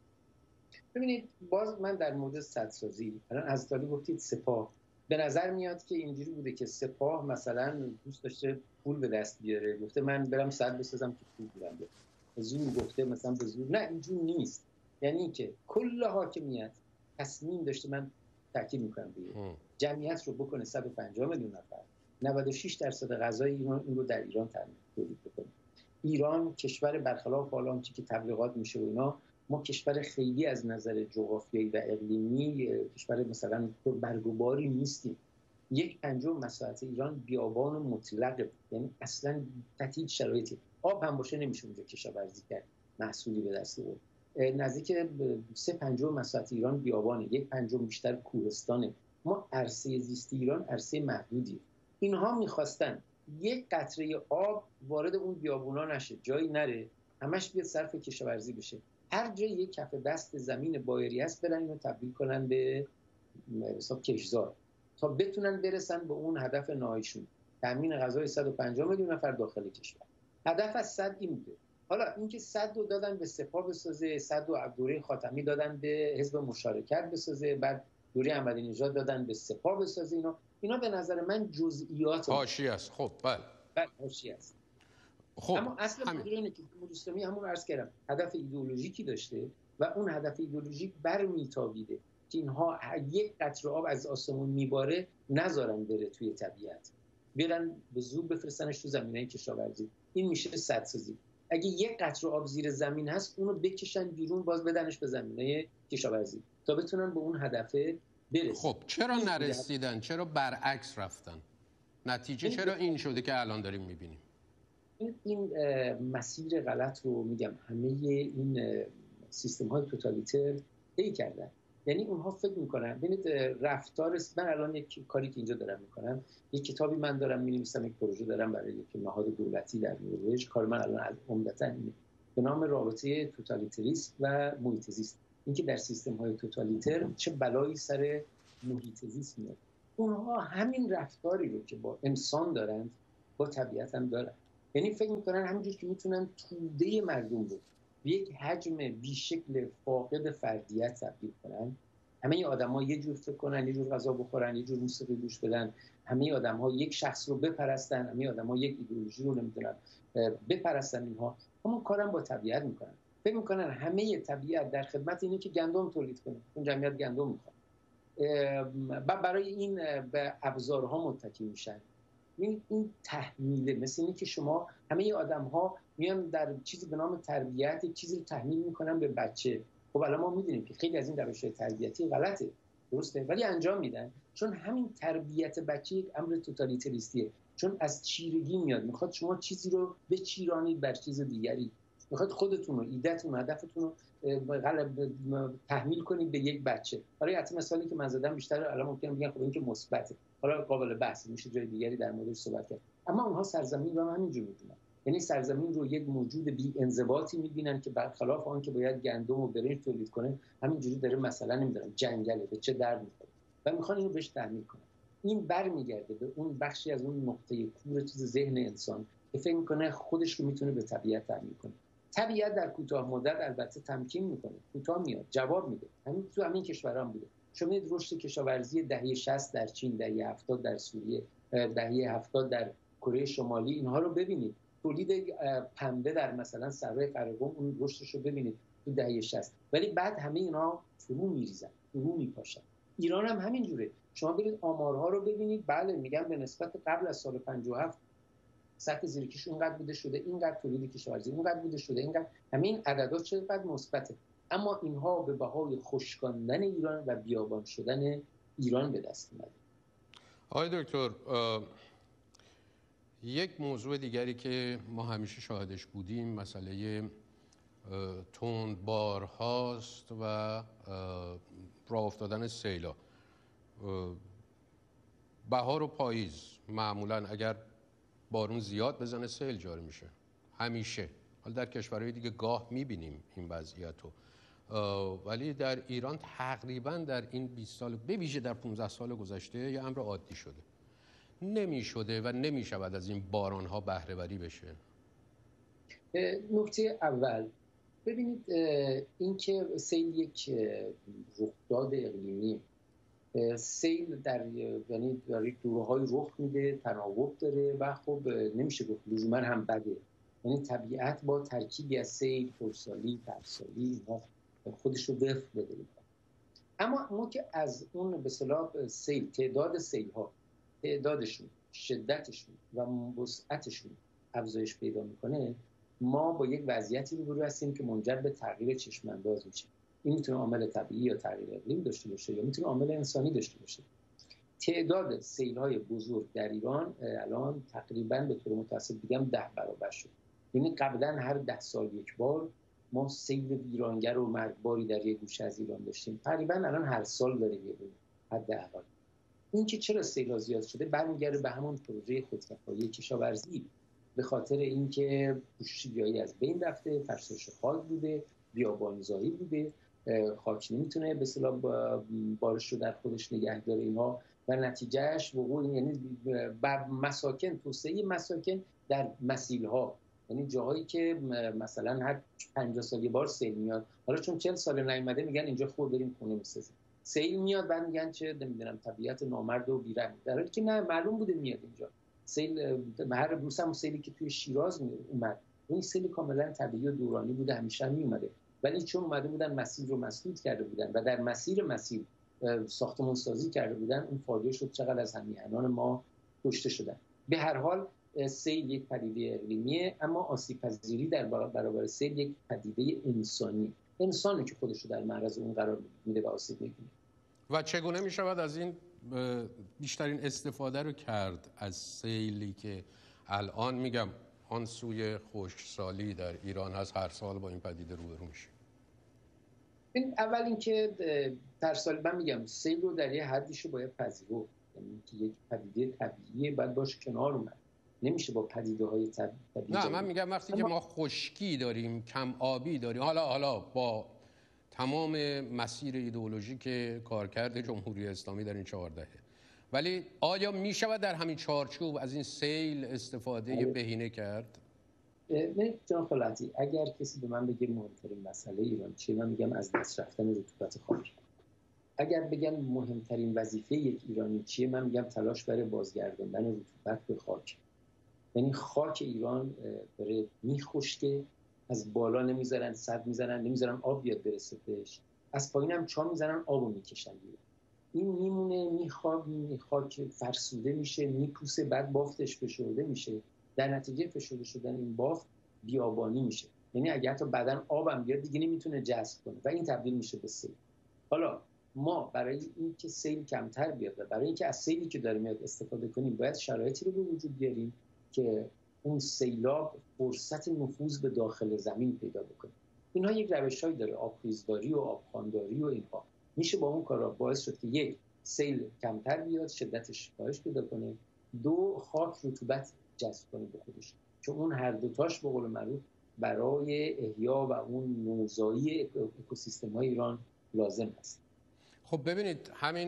ببینید باز من در مورد سدسازی الان از طالی گفتید سپاه، به نظر میاد که اینجوری بوده که سپاه مثلا دوست داشته پول به دست بیاره، گفته من برم سد بسازم که پول بیارم، زور گفته مثلا به زور. نه اینجوری نیست. یعنی که کل حاکمیت تصمیم داشته، من تاکید میکنم دیگه، جمعیت رو بکنه 150 میلیون نفر، 96% غذای ایران این رو در ایران تولید بکنه. ایران کشور برخلاف حالا آنچه که تبلیغات میشه و اینا، ما کشور خیلی از نظر جغرافیایی و اقلیمی کشور مثلا برگ و باری نیستیم. 1/5 مساحت ایران بیابان مطلق، یعنی اصلا تحت هیچ شرایطی آب هم باشه نمیشه اونجا کشاورزی کرد، محصولی به دست آورد. نزدیک 3/5 مساحت ایران بیابانه، 1/5 بیشتر کوهستانه. ما عرصه زیست ایران عرصه محدودی. اینها میخواستن یک قطره آب وارد اون بیابونا نشه، جایی نره، همش بیاد صرف کشاورزی بشه. هر جای یک کف دست زمین بایری هست برن اینو تبدیل کنن به حساب کشزار تا بتونن برسن به اون هدف نهاییشون، تامین غذای 150 میلیون نفر داخل کشور. هدف از سد این بوده. حالا اینکه سد رو دادن به سپاه بسازه، سد رو دوره خاتمی دادن به حزب مشارکت بسازه، بعد دوره احمدی نژاد دادن به سپاه بسازه، اینا به نظر من جزئیات حاشیه است. خب بله حاشیه است. خب اما اصل موضوع اینه که جمهوری اسلامی همون عرض کردم هدف ایدئولوژیکی داشته و اون هدف ایدئولوژیک برمیتابیده که اینها یک قطره آب از آسمون میباره نذارن بره توی طبیعت، برن به زور بفرستنش تو زمینه کشاورزی. این میشه سدسازی. اگه یک قطره آب زیر زمین هست اونو بکشن بیرون، باز بدنش به زمینه کشاورزی تا بتونن به اون هدف برسن. خب چرا نرسیدن؟ چرا برعکس رفتن؟ نتیجه چرا این شده که الان داریم میبینیم؟ این مسیر غلط رو میگم همه این سیستم های توتالیتر طی کردن. یعنی اونها فکر میکنن، ببینید رفتار، من الان یک کاری که اینجا دارم میکنم، یک کتابی من دارم مینویسم، یک پروژه دارم برای یک نهاد دولتی در نروژ. کار من الان عمدتاً اینه به نام رابطه توتالیتریسم و محیط زیست، اینکه در سیستم های توتالیتر چه بلایی سر محیط زیست میاد. اونها همین رفتاری رو که با انسان دارن با طبیعت هم دارن. یعنی فکر میکنن همینجور که میتونن توده مردم رو به یک حجم بیشکل فاقد فردیت تبدیل کنن، همه آدم‌ها یه جور فکر کنن، یه جور غذا بخورن، یه جور موسیقی گوش بدن، همه آدم‌ها یک شخص رو بپرستن، همه آدم‌ها یک ایدئولوژی رو نمیدونن بپرستن. اینها همون کارم با طبیعت میکنن. فکر میکنن همه طبیعت در خدمت اینه که گندم تولید کنه، اون جمعیت گندم میخواد، برای این به ابزارها متکی میشن. این تحمیله، مثل اینه که شما همه آدم‌ها میان در چیزی به نام تربیت چیزی رو تحمیل میکنن به بچه. خب الان ما میدونیم که خیلی از این روش‌های تربیتی غلطه، درسته، ولی انجام میدن چون همین تربیت بچه یک امر توتالیتریستیه، چون از چیرگی میاد، میخواد شما چیزی رو بچیرانید بر چیز دیگری، میخواد خودتون رو، ایده‌تون، هدفتون رو تحمیل کنید به یک بچه. برای حتی مثالی که من زدم بیشتر الان ممکنه بگن خب این که مثبته، حالا قابل بحث میشه جای دیگری در موردش صحبت کرد، اما اونها سرزمین رو همینجوری می‌بینن. یعنی سرزمین رو یک موجود بی انضباطی می‌بینن که برخلاف آن که باید گندم و برنج تولید کنه، همینجوری داره مثلا نمی‌دونم جنگله، به چه درد می‌خوره و می‌خوان اینو بهش تحمیل کنن. این برمیگرده به اون بخشی از اون نقطه کور چیز ذهن انسان که فکر می‌کنه خودش رو می‌تونه به طبیعت تحمیل کنه. طبیعت در کوتاه مدت البته تمکین می‌کنه، کوتاه میاد، جواب میده. همین تو همین کشورام بوده. شما می‌بینید رشد کشاورزی دهه 60 در چین، دهه 70 در سوریه، دهه 70 در کره شمالی، اینها رو ببینید. تولید پنبه در مثلا صحرای قرقم، اون رشدش رو ببینید تو دهه 60. ولی بعد همه اینا فرو میریزن، فرو میپاشن. ایران هم همین جوره. شما برید آمارها رو ببینید، بله میگن به نسبت قبل از سال 57 سطح زیرکیش اونقدر بوده شده، اینقدر تولید کشاورزی اونقدر بوده شده، اینقدر، همین عددا چقدر مثبته، اما اینها به بهای خشکاندن ایران و بیابان شدن ایران به دست اومده. آقای دکتر، یک موضوع دیگری که ما همیشه شاهدش بودیم مسئله تندبارهاست و راه افتادن سیلا. بهار و پاییز معمولا اگر بارون زیاد بزنه سیل جاری میشه، همیشه. حالا در کشورهای دیگه گاه میبینیم این وضعیت رو، ولی در ایران تقریبا در این 20 سال به ویژه در 15 سال گذشته یه امر عادی شده. نمی شده و نمی شود از این بارانها بهره وری بشه. نکته اول ببینید، اینکه سیل یک رخداد اقلیمی، سیل در یعنی در یک دوره‌های رخ میده، تناوب داره و خب نمیشه گفت لزوما هم بده. یعنی طبیعت با ترکیبی از سیل، خردسالی، ترسالی اینا خودش رو وفق بده. اما ما که از اون به اصطلاح سیل، تعداد سیل‌ها، تعدادشون، شدتشون و وسعتشون افزایش پیدا میکنه، ما با یک وضعیتی روبرو هستیم که منجر به تغییر چشم‌انداز میشه. این میتونه عامل طبیعی یا تغییر اقلیم داشته باشه یا میتونه عامل انسانی داشته باشه. تعداد سیل‌های بزرگ در ایران الان تقریباً به طور متوسط بگم 10 برابر شد. یعنی قبلا هر 10 سال یک بار ما سیل ویرانگر و مرگباری در یک گوشه از ایران داشتیم. تقریباً الان هر سال داره یه حداقل. این که چرا سیل‌ها زیاد شده برمیگرده به همون پروژه خودکفایی کشاورزی، به خاطر اینکه پوشش‌گیری از بین رفته، فرسایش خاک بوده، بیابان‌زایی بوده، خاک نمیتونه به اصطلاح بارش رو در خودش نگه داره اینها و نتیجهش وقوع یعنی بر مساکن، توسعه مساکن در مسیل‌ها، یعنی جاهایی که مثلا هر 50 سال یه بار سیل میاد، حالا چون 40 سال نیومده میگن اینجا خوب بریم خونه بسازیم. سیل میاد بعد میگن چه نمیدونم طبیعت نامرد و بی‌رحم، در حالی که نه، معلوم بوده میاد اینجا. سیل هر روز هم سیلی که توی شیراز اومد، این سیل کاملا طبیعی و دورانی بوده، همیشه میومده، ولی چون اومده بودن مسیر رو مسدود کرده بودن و در مسیر ساختمان سازی کرده بودن، اون فاجعه شد چقدر از همیهنان ما کشته شدن. به هر حال سیل یک پدیده اقلیمیه، اما آسیب پذیری در برابر سیل یک پدیده انسانی که خودش رو در معرض اون قرار میده و آسیب می‌بینه. و چگونه می شود از این بیشترین استفاده رو کرد از سیلی که الان میگم آن سوی خشکسالی در ایران هست، هر سال با این پدیده روبرو میشه؟ اول اینکه در سال من میگم سیل رو در یه حدیشو باید پذیرفت، یعنی که یک پدیده طبیعیه باید باش کنار اومد، نمیشه با پدیده های طبیعی. نه، من میگم وقتی که ما خشکی داریم، کم آبی داریم، حالا با تمام مسیر ایدئولوژیک کارکرد جمهوری اسلامی در این 14، ولی آیا می شود در همین چارچوب از این سیل استفاده بهینه کرد؟ نه جان خالتی، اگر کسی به من بگه مهمترین مسئله ایران چیه، من میگم از دست رفتن رطوبت خاک. اگر بگم مهمترین وظیفه یک ایرانی چیه، من میگم تلاش برای بازگرداندن رطوبت به خاک. یعنی خاک ایران داره میخشکه، از بالا نمیذارن سد میزنن، نمیذارن آب بیاد برسه بهش، از پایین هم چا میزنن آبو میکشن بیرون. این میمونه، خاک فرسوده میشه، میپوسه، بعد بافتش فشرده میشه، در نتیجه فشرده شدن این بافت بیابانی میشه. یعنی اگه حتی بدن آبم بیاد دیگه نمیتونه جذب کنه و این تبدیل میشه به سیل. حالا ما برای اینکه سیل کمتر بیاد و برای اینکه از سیلی که داره میاد استفاده کنیم، باید شرایطی رو به وجود بیاریم که اون سیلاب فرصت نفوذ به داخل زمین پیدا بکنه. اینها یک روش‌هایی داره، آبخیزداری و آبخوانداری و اینها. میشه با اون کارا باعث شد که یک، سیل کمتر بیاد، شدتش کاهش پیدا کنه، دو، خاک رطوبت جذب کنه به خودش، چون اون هر دوتاش به قول معروف برای احیا و اون نوزایی اکوسیستم‌های ایران لازم است. خب ببینید،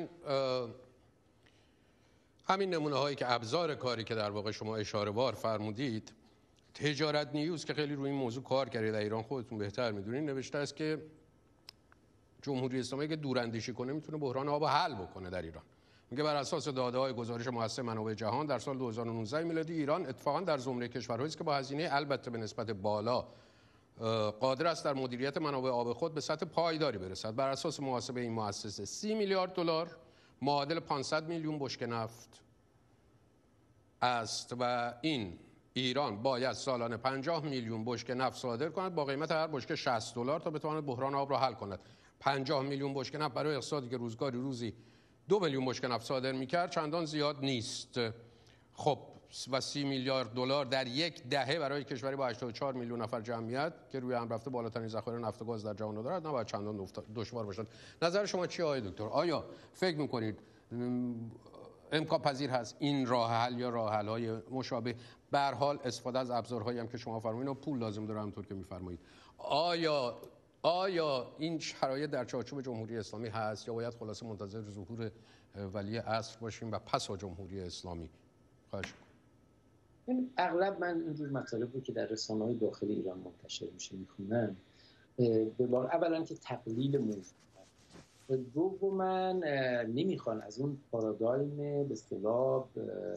همین نمونه هایی که ابزار کاری که در واقع شما اشاره وار فرمودید، تجارت نیوز که خیلی روی این موضوع کار کرده در ایران، خودتون بهتر میدونید، نوشته است که جمهوری اسلامی که دوراندیشی کنه میتونه بحران آب حل بکنه در ایران. میگه بر اساس داده‌های گزارش مؤسسه منابع جهان در سال 2019 میلادی ایران اتفاقا در زمره کشورهایی است که با هزینه البته به نسبت بالا قادر است در مدیریت منابع آب خود به سطح پایداری برسد. بر اساس محاسبه این مؤسسه 30 میلیارد دلار معادل 500 میلیون بشکه نفت است و این ایران باید سالانه 50 میلیون بشکه نفت صادر کند با قیمت هر بشکه 60 دلار تا بتواند بحران آب را حل کند. 50 میلیون بشکه نفت برای اقتصادی که روزگاری روزی 2 میلیون بشکه نفت صادر می‌کرد چندان زیاد نیست. خب و 30 میلیارد دلار در یک دهه برای کشوری با 84 میلیون نفر جمعیت که روی هم رفته بالاترین ذخایر نفت و گاز در جهان دارد نباید چندان دشوار باشد. نظر شما چیه آقای دکتر؟ آیا فکر می‌کنید امکان پذیر هست این راه حل یا راه حل‌های مشابه، به هر حال استفاده از ابزارهایی هم که شما فرمودید و پول لازم داره همونطور که می‌فرمایید، آیا این شرایط در چارچوب جمهوری اسلامی هست یا باید خلاصه منتظر ظهور ولی عصر باشیم و پس از جمهوری اسلامی؟ خواهش می‌کنم. اغلب من اینجور مطالب رو که در رسانه‌های داخل ایران منتشر میشه میخونم، به بار اولا که تقلیل موضوع، دوما نمیخوان از اون پارادایم به اصطلاح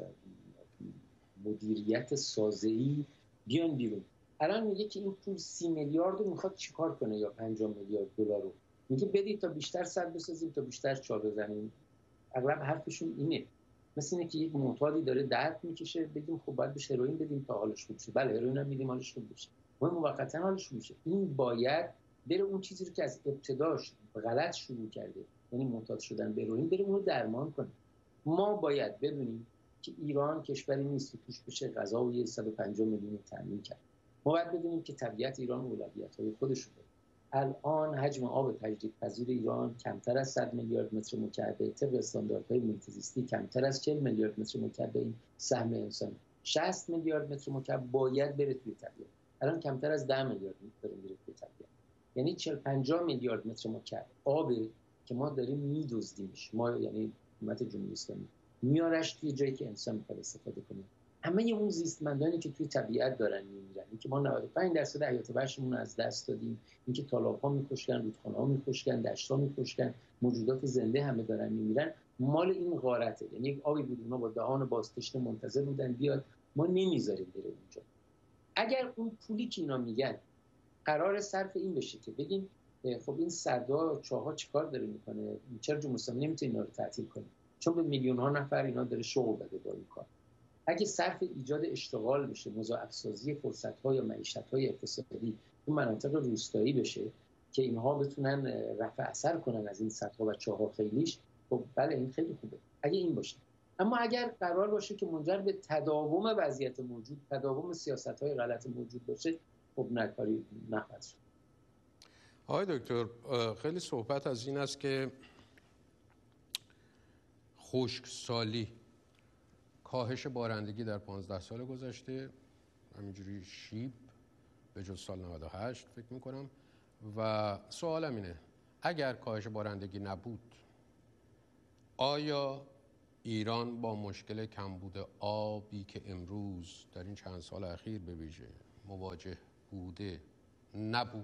مدیریت سازه‌ای بیان بیرون. الان میگه که این پول 30 میلیارد رو میخواد چیکار کنه یا 50 میلیارد دلار رو میگه بدید تا بیشتر سد بسازیم تا بیشتر چا بزنیم. اغلب حرفشون اینه، مثل اینه که یک معتادی داره درد میکشه بگیم خب باید بهش هروئین بدیم تا حالش خوب شه. بله هروئین هم میدیم حالش خوب بشه، ما موقتا حالش خوب بشه. این باید بره اون چیزی رو که از ابتداش غلط شروع کرده، یعنی معتاد شدن به هروئین، بره اون رو درمان کنه. ما باید بدونیم که ایران کشوری نیست که توش بشه غذای 150 میلیون تامین کرد. ما باید بدونیم که طبیعت ایران اولویت‌های خودش رو داره. الان حجم آب تجدیدپذیر ایران کمتر از 100 میلیارد متر مکعب، طبق استانداردهای محیط زیستی کمتر از 40 میلیارد متر مکعب این سهم انسانی. 60 میلیارد متر مکعب باید بره توی طبیعت. الان کمتر از 10 میلیارد متر میره توی طبیعت. یعنی 40-50 میلیارد متر مکعب آب که ما داریم میدزدیمش، ما یعنی حکومت جمهوری اسلامی میارش توی جایی که انسان میخواد استفاده کنه. همه اون زیستمندانی که توی طبیعت دارن میمیرن، اینکه ما 95% حیات وحشمون رو از دست دادیم، اینکه تالاب‌ها میکشکن، رودخانه‌ها میکشکن، دشت‌ها میکشکن، موجودات زنده همه دارن میمیرن، مال این غارته. یعنی یک آبی بود اونا با دهان باز تشنه منتظر بودن بیاد، ما نمیذاریم بره اونجا. اگر اون پولی که اینا میگن قرار صرف این بشه که بگیم خب این سدها چاها چیکار داره میکنه، چرا جمهوری اسلامی نمیتونه اینا رو تعطیل کنه؟ چون به میلیون‌ها نفر اینا داره شغل بده با این کار. اگه صرف ایجاد اشتغال بشه، مضاعف‌سازی فرصت‌ها یا معیشت‌های اقتصادی تو مناطق روستایی بشه که اینها بتونن رفع اثر کنن از این سدها و چاها خیلیش، خب بله این خیلی خوبه اگه این باشه. اما اگر قرار باشه که منجر به تداوم وضعیت موجود، تداوم سیاست‌های غلط موجود باشه، خب نکاری نخواهد شد. آقای دکتر، خیلی صحبت از این است که خشکسالی، کاهش بارندگی در 15 سال گذشته، همینجوری شیب به جز سال 98 فکر میکنم. و سوالم اینه اگر کاهش بارندگی نبود، آیا ایران با مشکل کمبود آبی که امروز در این چند سال اخیر به ویژه مواجه بوده نبود؟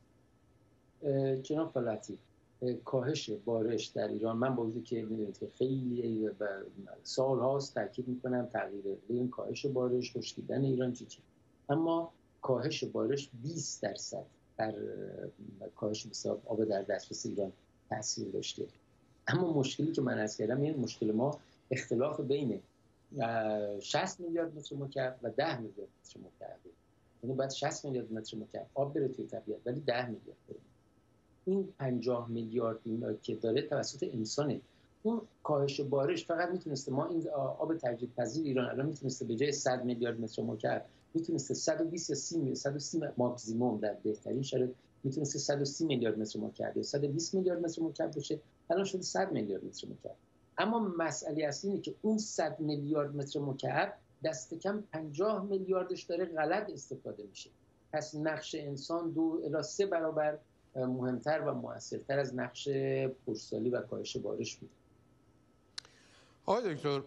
جناب فلتی، کاهش بارش در ایران، من با وجودی که میدونید که خیلی سال هاست تاکید میکنم تغییر این کاهش بارش، خشکیدن ایران چی، اما کاهش بارش 20% در کاهش حساب آب در دسترس ایران تاثیر داشته. اما مشکلی که من عرض کردم، این مشکل ما اختلاف بین 60 میلیارد متر مکعب و 10 میلیارد متر مکعب. یعنی باید 60 میلیارد متر مکعب آب بره توی طبیعت ولی 10 میلیارد بره. این 50 میلیارد اینا که داره توسط انسانه. اون کاهش بارش فقط میتونسته، ما این آب تجدیدپذیر ایران الان میتونسته به جای 100 میلیارد متر مکعب میتونسته 120 یا 130 ماکسیمم در بهترین شرایط میتونسته 130 میلیارد متر مکعب یا 120 میلیارد متر مکعب بشه، الان شده 100 میلیارد متر مکعب. اما مسئله اصلی اینه که اون 100 میلیارد متر مکعب دست کم 50 میلیاردش داره غلط استفاده میشه. پس نقش انسان 2 الی 3 برابر مهمتر و مؤثرتر از نقش خشکسالی و کاهش بارش بود. آقای دکتر،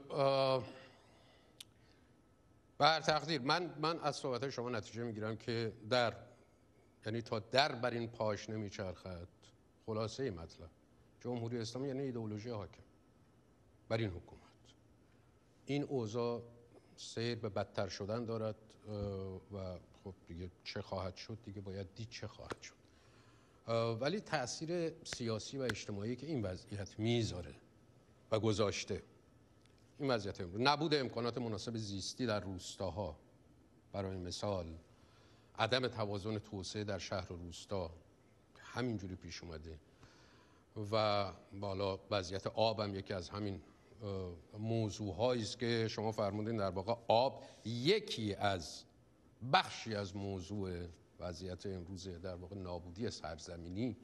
بر تقدیر من از صحبت شما نتیجه میگیرم که یعنی تا بر این پاش نمیچرخد. خلاصه مطلب جمهوری اسلامی یعنی ایدئولوژی حاکم بر این حکومت. این اوضاع سیر به بدتر شدن دارد و خب دیگه چه خواهد شد دیگه باید دید چه خواهد شد. ولی تأثیر سیاسی و اجتماعی که این وضعیت میذاره و گذاشته، این وضعیت نبود امکانات مناسب زیستی در روستاها، برای مثال عدم توازن توسعه در شهر و روستا همینجوری پیش اومده و بالا وضعیت آب هم یکی از همین موضوعهایی است که شما فرمودین. در واقع آب یکی از بخشی از موضوع وضعیت امروز در واقع نابودی سرزمینی.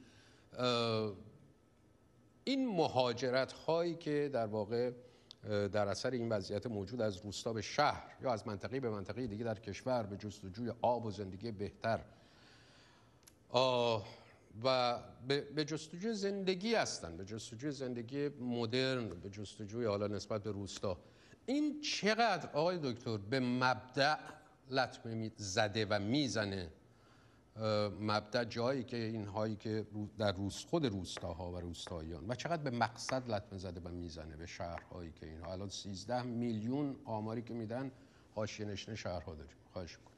این مهاجرت هایی که در واقع در اثر این وضعیت موجود از روستا به شهر یا از منطقه به منطقه دیگه در کشور به جستجوی آب و زندگی بهتر و به جستجوی زندگی هستن، به جستجوی زندگی مدرن، به جستجوی حالا نسبت به روستا. این چقدر آقای دکتر به مبدأ لطمه زده و میزنه؟ مبدأ جایی که اینهایی که در خود روستاها و روستاییان، و چقدر به مقصد لطمه زده و میزنه به شهرهایی که اینها الان 13 میلیون آماری که میدن حاشیه نشین شهرها داریم. خواهش می‌کنم.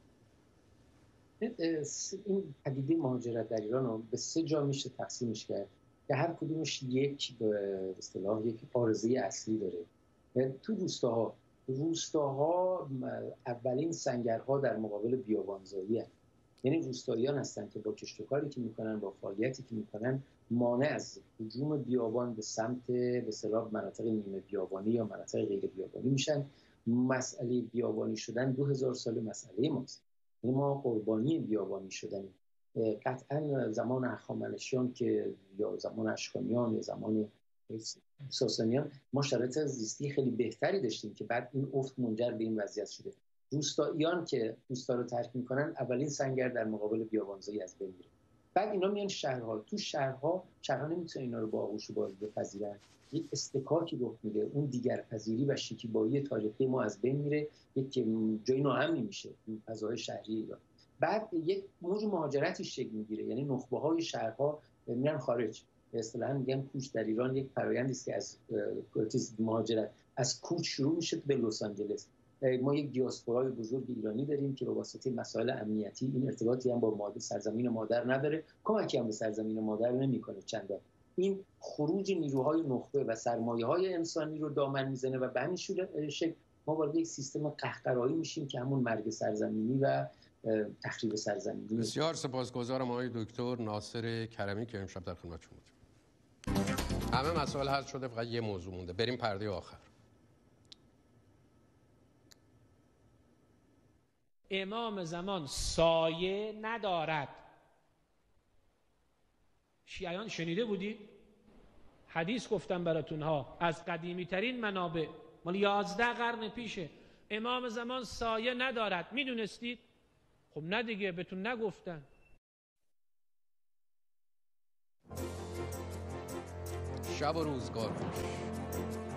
این پدیده مهاجرت در ایران رو به 3 جا میشه تقسیمش کرد که هر کدومش یک به اصطلاح یک عارضه اصلی داره. تو روستاها اولین سنگرها در مقابل بیابانزایی هست. یعنی روستاییان هستن که با کشت و کاری که میکنن، با فعالیتی که میکنن، مانع از هجوم بیابان به سمت به اصطلاح مناطق نیمه بیابانی یا مناطق غیر بیابانی میشن. مسئله بیابانی شدن 2000 سال مسئله ماست. یعنی ما قربانی بیابانی شدنیم. قطعا زمان هخامنشیان که یا زمان اشکانیان یا زمان ساسانیان ما شرایط زیستی خیلی بهتری داشتیم که بعد این افت منجر به این وضعیت شده. روستاییان که روستا رو ترک میکنن اولین سنگر در مقابل بیابانزایی از بین میره. بعد اینا میان شهرها. تو شهرها نمیتونن اینا رو با آغوش باز بپذیرن. یک استکاکی رخ میده. اون دیگر پذیری و شکیبایی تاریخی ما از بین میره. یک جای ناامنی میشه این فضای شهری ایران. بعد یک موج مهاجرتی شکل میگیره. یعنی نخبه‌های شهرها میرن خارج. اصطلاحاً میگن کوچ در ایران یک فرآیندی است که از مهاجرت از کوچ شروع میشه به لس آنجلس. ما یک دیاسپورای بزرگ ایرانی داریم که به واسطه مسائل امنیتی این ارتباطی هم با سرزمین مادر نداره، کمکی هم به سرزمین مادر نمیکنه چندان. این خروج نیروهای نخبه و سرمایه‌های انسانی رو دامن میزنه و به همین شکل ما وارد یک سیستم قهقرایی میشیم که همون مرگ سرزمینی و تخریب سرزمینی. بسیار سپاسگزارم آقای دکتر ناصر کرمی که امشب در خدمتتون بودیم. همه مسائل حل شده، فقط یه موضوع مونده. بریم پرده آخر. امام زمان سایه ندارد. شیعیان شنیده بودید؟ حدیث گفتم براتون ها، از قدیمی ترین منابع، مال 11 قرن پیشه. امام زمان سایه ندارد. میدونستید؟ خب نه دیگه، بهتون نگفتن. شب و روزگار خوش.